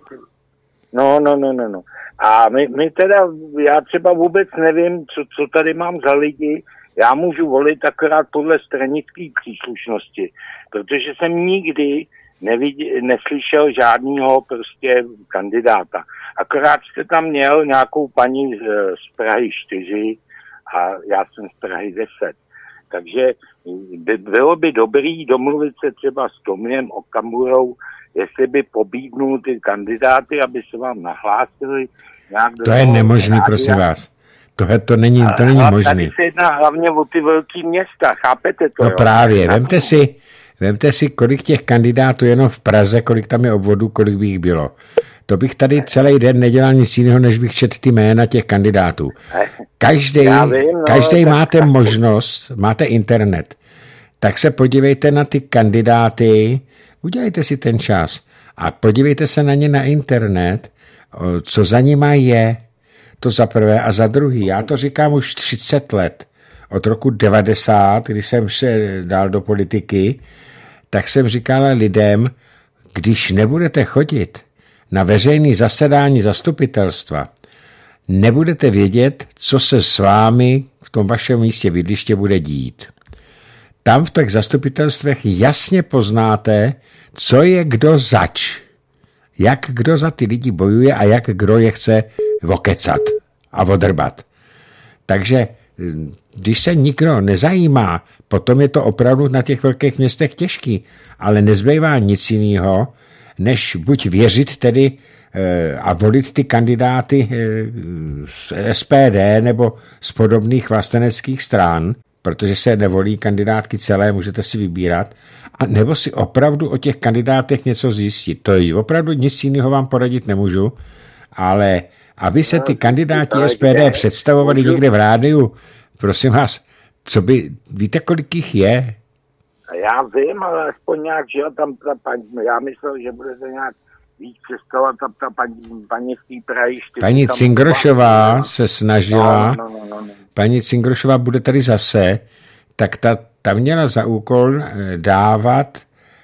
No, no, no, no, no. A my, my teda, já třeba vůbec nevím, co, co tady mám za lidi, já můžu volit akorát podle stranické příslušnosti, protože jsem nikdy nevidě, neslyšel žádného prostě kandidáta. Akorát jste tam měl nějakou paní z, z Prahy čtyři a já jsem z Prahy deset. Takže by, bylo by dobrý domluvit se třeba s Tomiem Okamurou, jestli by pobídnul ty kandidáty, aby se vám nahlásili.
To je nemožný, prosím vás. Tohle to není, to není možný.
Tady se jedná hlavně o ty velký města, chápete to?
No
jo?
právě, vemte si, vemte si, kolik těch kandidátů jenom v Praze, kolik tam je obvodů, kolik by jich bylo. To bych tady celý den nedělal nic jiného, než bych četl ty jména těch kandidátů. Každý, no, každý máte možnost, máte internet, tak se podívejte na ty kandidáty, udělejte si ten čas a podívejte se na ně na internet, co za nima je, to za prvé a za druhý. Já to říkám už třicet let. Od roku devadesát, kdy jsem se dal do politiky, tak jsem říkal lidem, když nebudete chodit na veřejné zasedání zastupitelstva, nebudete vědět, co se s vámi v tom vašem místě bydliště bude dít. Tam v těch zastupitelstvech jasně poznáte, co je kdo zač. Jak kdo za ty lidi bojuje a jak kdo je chce okecat a odrbat. Takže když se nikdo nezajímá, potom je to opravdu na těch velkých městech těžký, ale nezbývá nic jiného, než buď věřit tedy e, a volit ty kandidáty e, z S P D nebo z podobných vlasteneckých stran, protože se nevolí kandidátky celé, můžete si vybírat, a nebo si opravdu o těch kandidátech něco zjistit. To je opravdu nic jiného vám poradit nemůžu, ale aby se ty kandidáti S P D představovali někde v rádiu, prosím vás, co by, víte, kolik jich je?
Já vím, ale aspoň nějak, že tam ta paní, já myslel, že bude to nějak víc představovat ta, ta paní, paní z té Prahy.
Paní Cingrošová tam se snažila,
no, no, no, no.
paní Cingrošová bude tady zase, tak ta, ta měla za úkol dávat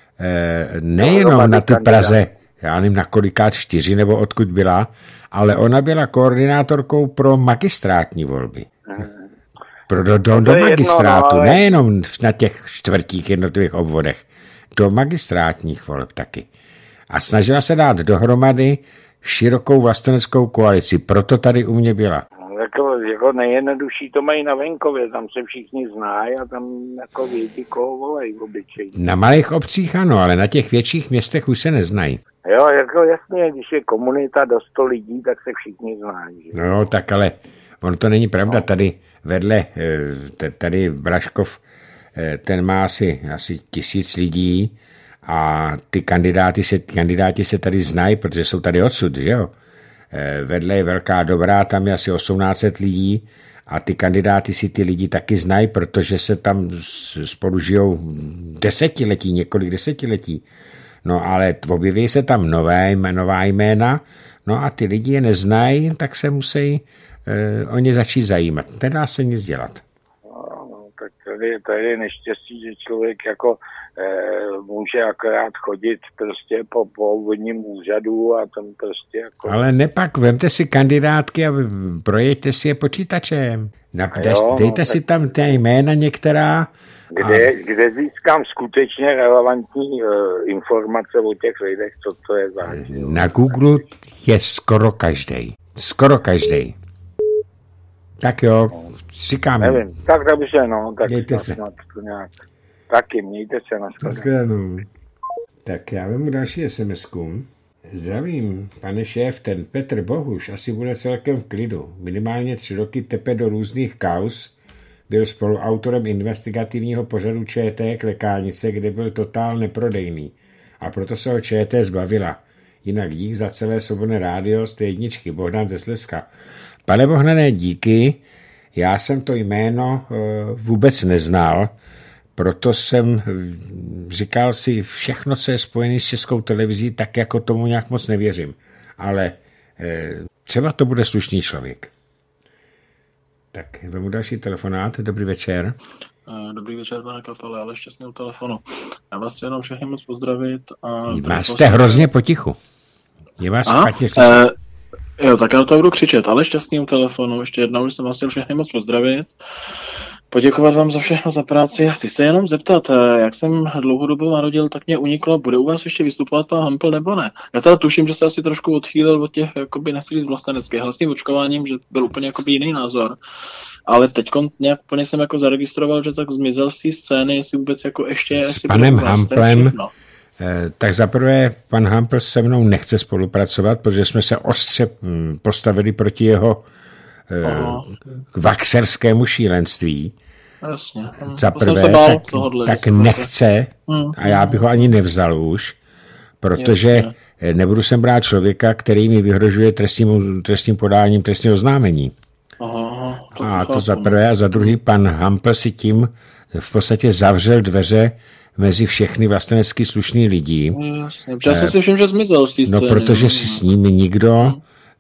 eh, nejenom na ty Praze, já nevím na kolikát čtyři nebo odkud byla, ale ona byla koordinátorkou pro magistrátní volby. Hmm. Pro do, do, do magistrátu, jedno, no, ale... nejenom na těch čtvrtích jednotlivých obvodech, do magistrátních voleb taky. A snažila se dát dohromady širokou vlasteneckou koalici, proto tady u mě byla.
Jako, jako nejjednodušší to mají na venkově, tam se všichni znají a tam jako vědí, koho volají obyčejně.
Na malých obcích ano, ale na těch větších městech už se neznají.
Jo, jako jasně, když je komunita do sto lidí, tak se všichni znají. Že?
No tak ale on to není pravda, no. Tady vedle, tady Braškov ten má asi, asi tisíc lidí a ty kandidáti se, kandidáti se tady znají, protože jsou tady odsud, že jo? Vedle je Velká Dobrá, tam je asi osmnáct set lidí a ty kandidáti si ty lidi taky znají, protože se tam spolu žijou desetiletí, několik desetiletí. No ale objeví se tam nové, nová jména, no a ty lidi je neznají, tak se musí eh, o ně začít zajímat. Nedá se nic dělat.
No, tak tady, tady je neštěstí, že člověk jako eh, může akorát chodit prostě po, po obvodním úřadu a tam prostě jako...
Ale nepak, vemte si kandidátky a projeďte si je počítačem. Napdaž, jo, dejte no, si tam ty jména některá.
Kde, a... kde získám skutečně relevantní uh, informace o těch lidech, co to je za...
Na Google je skoro každej. Skoro každej. Tak jo, říkám.
Nevím, tak dobře, no, tak
mějte se.
To nějak. Taky, mějte se na
shledanou. Tak já vemu další SMSku. Zdravím, pane šéf, ten Petr Bohuš asi bude celkem v klidu. Minimálně tři roky tepe do různých kauz. Byl spoluautorem investigativního pořadu ČT Klekálnice, kde byl totál neprodejný. A proto se ho ČT zbavila. Jinak dík za celé Svobodné rádio z té jedničky, Bohdan ze Slezska. Pane Bohdané, díky. Já jsem to jméno e, vůbec neznal, proto jsem říkal si všechno, co je spojené s Českou televizí, tak jako tomu nějak moc nevěřím. Ale e, třeba to bude slušný člověk. Tak, vemu další telefonát. Dobrý večer.
Dobrý večer, pane Kapale, ale šťastný u telefonu. Já vás chci jenom všechny moc pozdravit. A
vás jste hrozně potichu. Je vás špatně slyšet.
Eh, jo, tak já to budu křičet, ale šťastný u telefonu. Ještě jednou jsem vás chtěl všechny moc pozdravit. Poděkovat vám za všechno, za práci. Chci se jenom zeptat, jak jsem dlouhou dobu narodil, tak mě uniklo, bude u vás ještě vystupovat pan Hampl nebo ne? Já teda tuším, že se asi trošku odchýlil od těch, jakoby nechci říct vlasteneckých, hlasným očkováním, že byl úplně jakoby jiný názor. Ale teď nějak plně jsem jako zaregistroval, že tak zmizel z té scény, jestli vůbec jako ještě...
S panem Hamplem, eh, tak zaprvé pan Hampl se mnou nechce spolupracovat, protože jsme se ostře hm, postavili proti jeho k vaxerskému šílenství.
Jasně.
Za prvé, tak, tohodle, tak nechce hmm. a já bych ho ani nevzal už, protože Jasně. nebudu sem brát člověka, který mi vyhrožuje trestním, trestním podáním trestního oznámení.
Aha, to
a to za prvé a za druhý pan Hampl si tím v podstatě zavřel dveře mezi všechny vlastenecky slušný lidi.
Jasně, já jsem si všim, že zmizel z té
No,
scény.
protože si s nimi nikdo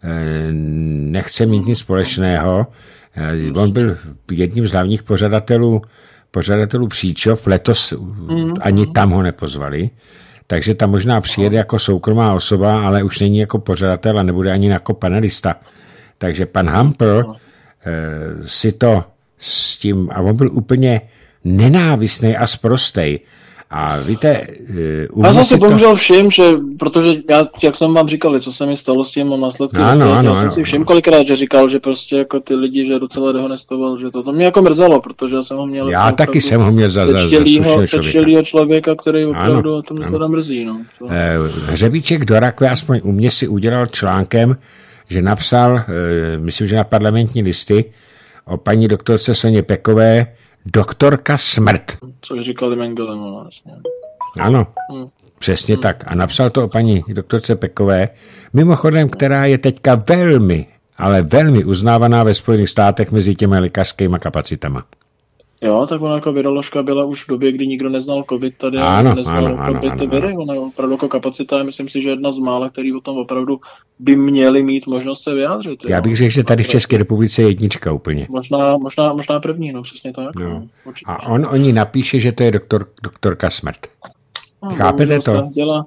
nechce mít nic společného. On byl jedním z hlavních pořadatelů, pořadatelů Příčov, letos mm. ani tam ho nepozvali, takže tam možná přijede jako soukromá osoba, ale už není jako pořadatel a nebude ani jako panelista. Takže pan Hampl si to s tím, a on byl úplně nenávistný a sprostej. A víte...
Uh, já jsem si bohužel to... všim, že, protože já, jak jsem vám říkal, co se mi stalo s tím následky,
ano,
já
ano,
jsem
ano,
si všim
ano.
kolikrát, že říkal, že prostě jako ty lidi, že docela dehonestoval, že to, to mě jako mrzelo, protože já jsem ho měl...
Já taky jsem ho měl za, za, za slušného člověka.
člověka, který opravdu, ano, a to mě teda mrzí. No. To...
Hřebíček do rakve aspoň u mě si udělal článkem, že napsal, myslím, že na parlamentní listy, o paní doktorce Soně Pekové, doktorka smrt.
Což říkali Mengelem, vlastně.
Ano, hmm. přesně hmm. tak. A napsal to o paní doktorce Pekové, mimochodem, která je teďka velmi, ale velmi uznávaná ve Spojených státech mezi těmi lékařskými kapacitama.
Jo, tak ona jako viroložka byla už v době, kdy nikdo neznal covid tady.
Ano,
neznal
ano, ano,
covid
ano,
viry.
ano.
Ona opravdu jako kapacita je, myslím si, že jedna z mála, který o tom opravdu by měli mít možnost se vyjádřit.
Já bych řekl, že tady v České republice je jednička úplně.
Možná, možná, možná první, no přesně tak.
No.
No,
a on o ní napíše, že to je doktor, doktorka smrt. No, chápete to?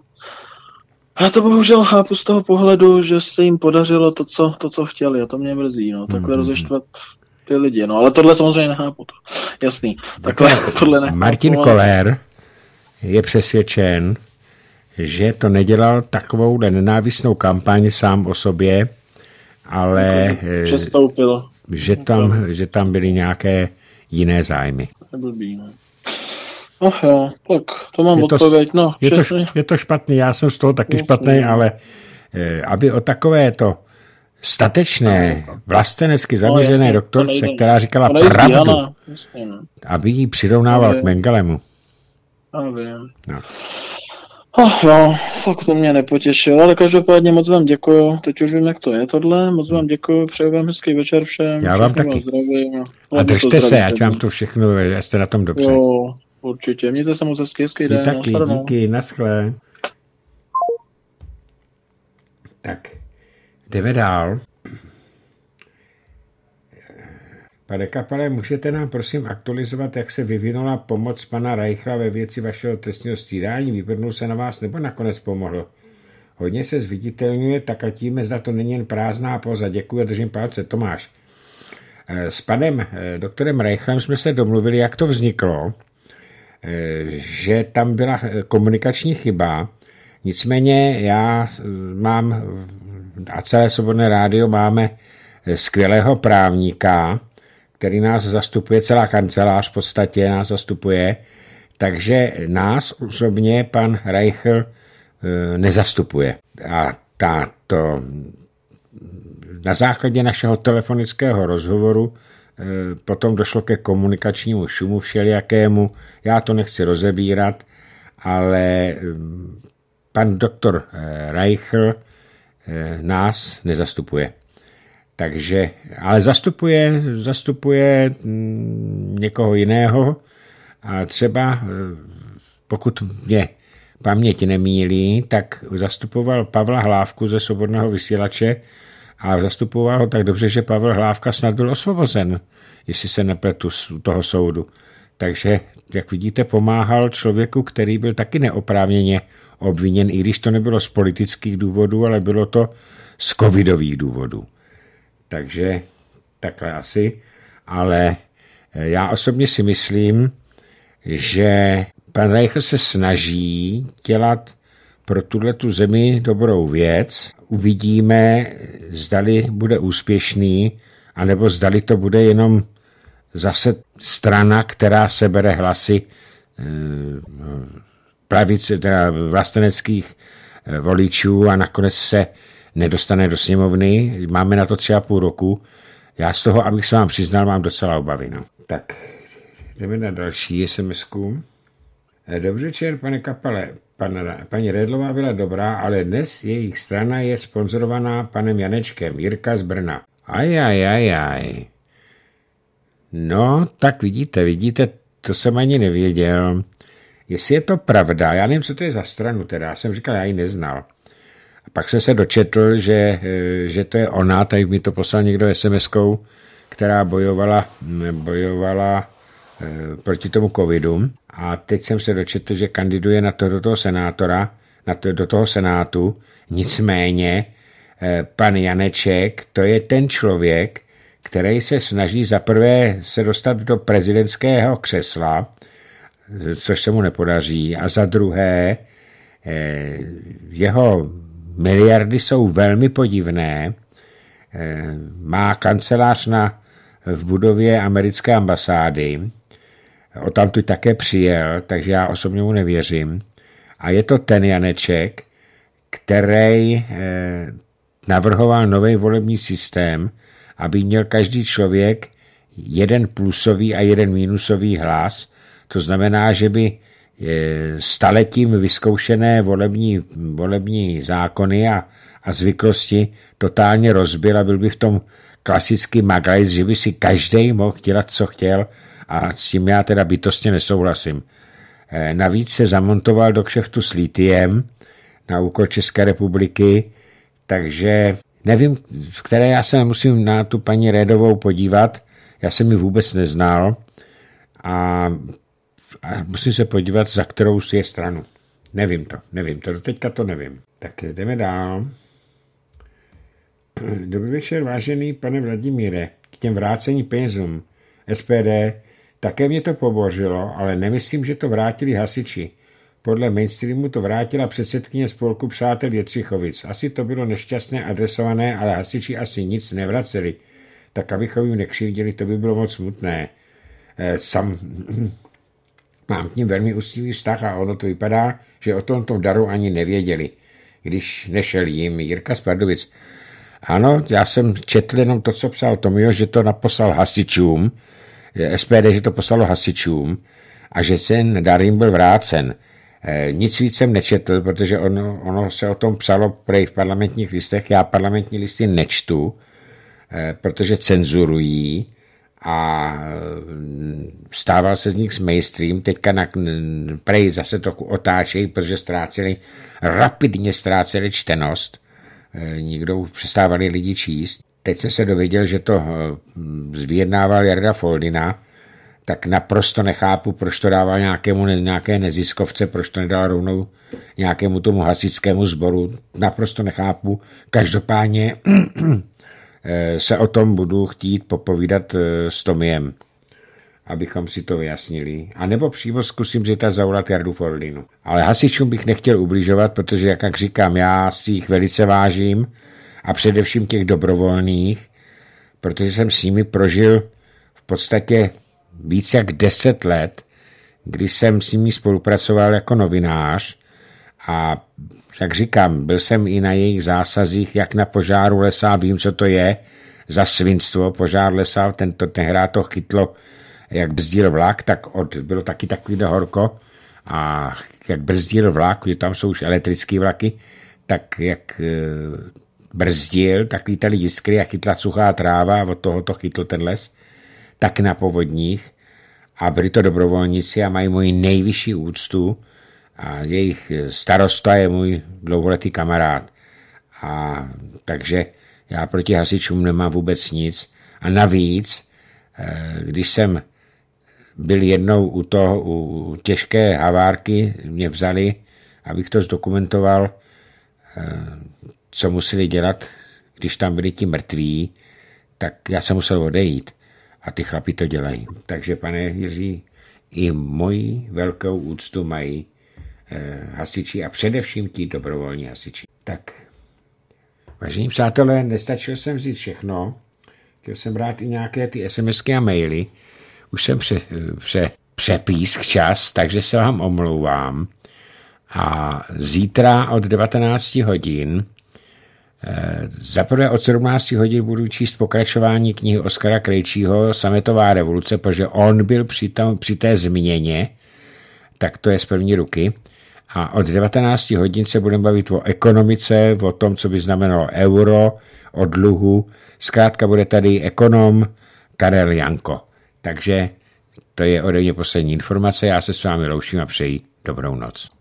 Já to bohužel chápu z toho pohledu, že se jim podařilo to, co, to, co chtěli, a to mě mrzí, no, takhle mm-hmm. rozeštvat ty lidi, no, ale tohle samozřejmě nechápu, to. Jasný, takhle tohle nechápu.
Martin Koller je přesvědčen, že to nedělal takovou nenávistnou kampaň sám o sobě, ale
přestoupil.
Že tam, že tam byly nějaké jiné zájmy.
Neblbý, no. Oh jo, tak to mám je to, odpověď, no.
Je to, je to špatný, já jsem z toho taky Jasný. špatný, ale eh, aby o takové to statečné, vlastenecky zaměřené no, doktorce, která říkala pravdu, jasně, no. Aby jí přirovnával k Mengelemu.
Já vím. No. Oh, jo, fakt to mě nepotěšilo, ale každopádně moc vám děkuju. Teď už vím, jak to je tohle. Moc vám děkuju, přeju vám hezký večer všem.
Já vám taky.
Zdravím.
A držte se, ať vám to všechno, jste na tom dobře.
Jo, určitě. Mějte se moc hezký, hezký den.
Taky, díky, naschle. Tak, jdeme dál. Pane Kapale, můžete nám prosím aktualizovat, jak se vyvinula pomoc pana Reichla ve věci vašeho trestního stíhání? Vybrnul se na vás nebo nakonec pomohlo? Hodně se zviditelňuje, tak a tím, zda to není jen prázdná póza. Děkuji a držím palce. Tomáš. S panem doktorem Reichlem jsme se domluvili, jak to vzniklo, že tam byla komunikační chyba. Nicméně já mám a celé Svobodné rádio máme skvělého právníka, který nás zastupuje, celá kancelář v podstatě nás zastupuje, takže nás osobně pan Reichl e, nezastupuje. A tato, na základě našeho telefonického rozhovoru e, potom došlo ke komunikačnímu šumu všelijakému, já to nechci rozebírat, ale e, pan doktor e, Reichl e, nás nezastupuje. Takže, ale zastupuje, zastupuje někoho jiného a třeba, pokud mě paměť nemýlí, tak zastupoval Pavla Hlávku ze Svobodného vysílače a zastupoval ho tak dobře, že Pavel Hlávka snad byl osvobozen, jestli se nepletu z toho soudu. Takže, jak vidíte, pomáhal člověku, který byl taky neoprávněně obviněn, i když to nebylo z politických důvodů, ale bylo to z covidových důvodů. Takže takhle asi, ale já osobně si myslím, že pan Reichl se snaží dělat pro tuhletu zemi dobrou věc. Uvidíme, zdali bude úspěšný, anebo zdali to bude jenom zase strana, která sebere hlasy pravice, teda vlasteneckých voličů a nakonec se nedostane do sněmovny. Máme na to tři a půl roku. Já z toho, abych se vám přiznal, mám docela obavy. No. Tak, jdeme na další es em esku. Dobře večer, pane Kapale. Pan, paní Redlová byla dobrá, ale dnes jejich strana je sponzorovaná panem Janečkem, Jirka z Brna. Aj, aj, aj, aj. No, tak vidíte, vidíte, to jsem ani nevěděl. Jestli je to pravda, já nevím, co to je za stranu teda, já jsem říkal, já ji neznal. A pak jsem se dočetl, že, že to je ona, tady mi to poslal někdo es em eskou, která bojovala, bojovala e, proti tomu covidu. A teď jsem se dočetl, že kandiduje na to, do toho senátora, na to, do toho senátu. Nicméně e, pan Janeček, to je ten člověk, který se snaží zaprvé se dostat do prezidentského křesla, což se mu nepodaří, a za druhé e, jeho miliardy jsou velmi podivné. Má kancelář na, v budově americké ambasády. O tamtud také přijel, takže já osobně mu nevěřím. A je to ten Janeček, který navrhoval nový volební systém, aby měl každý člověk jeden plusový a jeden minusový hlas. To znamená, že by staletím vyzkoušené volební, volební zákony a, a zvyklosti totálně rozbil a byl by v tom klasický maglajs, že by si každý mohl dělat, co chtěl, a s tím já teda bytostně nesouhlasím. E, navíc se zamontoval do kšeftu s litiem na úkol České republiky, takže nevím, v které já se musím na tu paní Redovou podívat, já jsem ji vůbec neznal a A musím se podívat, za kterou je stranu. Nevím to, nevím to, doteďka to nevím. Tak jdeme dál. Dobrý večer, vážený pane Vladimíre. K těm vrácení penězům es pé dé také mě to pobořilo, ale nemyslím, že to vrátili hasiči. Podle mainstreamu to vrátila předsedkyně spolku Přátel Jetřichovic. Asi to bylo nešťastné adresované, ale hasiči asi nic nevraceli. Tak abychom jim nekřivdili, to by bylo moc smutné. Sam... Mám k ním velmi úctivý vztah a ono to vypadá, že o tomto daru ani nevěděli, když nešel jim Jirka z Pardubic. Ano, já jsem četl jenom to, co psal Tomio, že to naposlal hasičům, S P D, že to poslalo hasičům a že ten dar jim byl vrácen. E, nic víc jsem nečetl, protože ono, ono se o tom psalo prej v parlamentních listech. Já parlamentní listy nečtu, e, protože cenzurují a stával se z nich s mainstream. Teďka na, prej zase trochu otáčejí, protože ztráceli, rapidně ztráceli čtenost. E, nikdo přestávali lidi číst. Teď jsem se dověděl, že to vyjednával Jarda Foldina, tak naprosto nechápu, proč to dával nějakému, nějaké neziskovce, proč to nedal rovnou nějakému tomu hasičskému sboru. Naprosto nechápu. Každopádně se o tom budu chtít popovídat s Tomiem, abychom si to vyjasnili. A nebo přímo zkusím zítra zavolat Jardu Foldinu. Ale hasičům bych nechtěl ubližovat, protože, jak, jak říkám, já si jich velice vážím, a především těch dobrovolných, protože jsem s nimi prožil v podstatě víc jak deset let, kdy jsem s nimi spolupracoval jako novinář a jak říkám, byl jsem i na jejich zásazích, jak na požáru lesa, vím, co to je za svinstvo, požár lesa, tento tehrá to chytlo, jak brzdil vlak, tak od, bylo taky takovýhle horko a jak brzdil vlak, že tam jsou už elektrické vlaky, tak jak brzdil, tak lítali jiskry a chytla suchá tráva a od toho to chytl ten les, tak na povodních a byli to dobrovolníci a mají můj nejvyšší úctu a jejich starosta je můj dlouholetý kamarád. A takže já proti hasičům nemám vůbec nic. A navíc, když jsem byl jednou u toho, u těžké havárky, mě vzali, abych to zdokumentoval, co museli dělat, když tam byli ti mrtví, tak já jsem musel odejít. A ty chlapi to dělají. Takže, pane Jiří, i moji velkou úctu mají eh, hasiči a především ti dobrovolní hasiči. Tak, vážení přátelé, nestačil jsem vzít všechno. Chtěl jsem brát i nějaké ty SMSky a maily. Už jsem pře, pře, přepísk čas, takže se vám omlouvám. A zítra od devatenácti hodin zaprvé od sedmnácti hodin budu číst pokračování knihy Oskara Krejčího Sametová revoluce, protože on byl při, tam, při té změně, tak to je z první ruky. A od devatenácti hodin se budeme bavit o ekonomice, o tom, co by znamenalo euro, o dluhu. Zkrátka bude tady ekonom Karel Janko. Takže to je ode mě poslední informace. Já se s vámi loučím a přeji dobrou noc.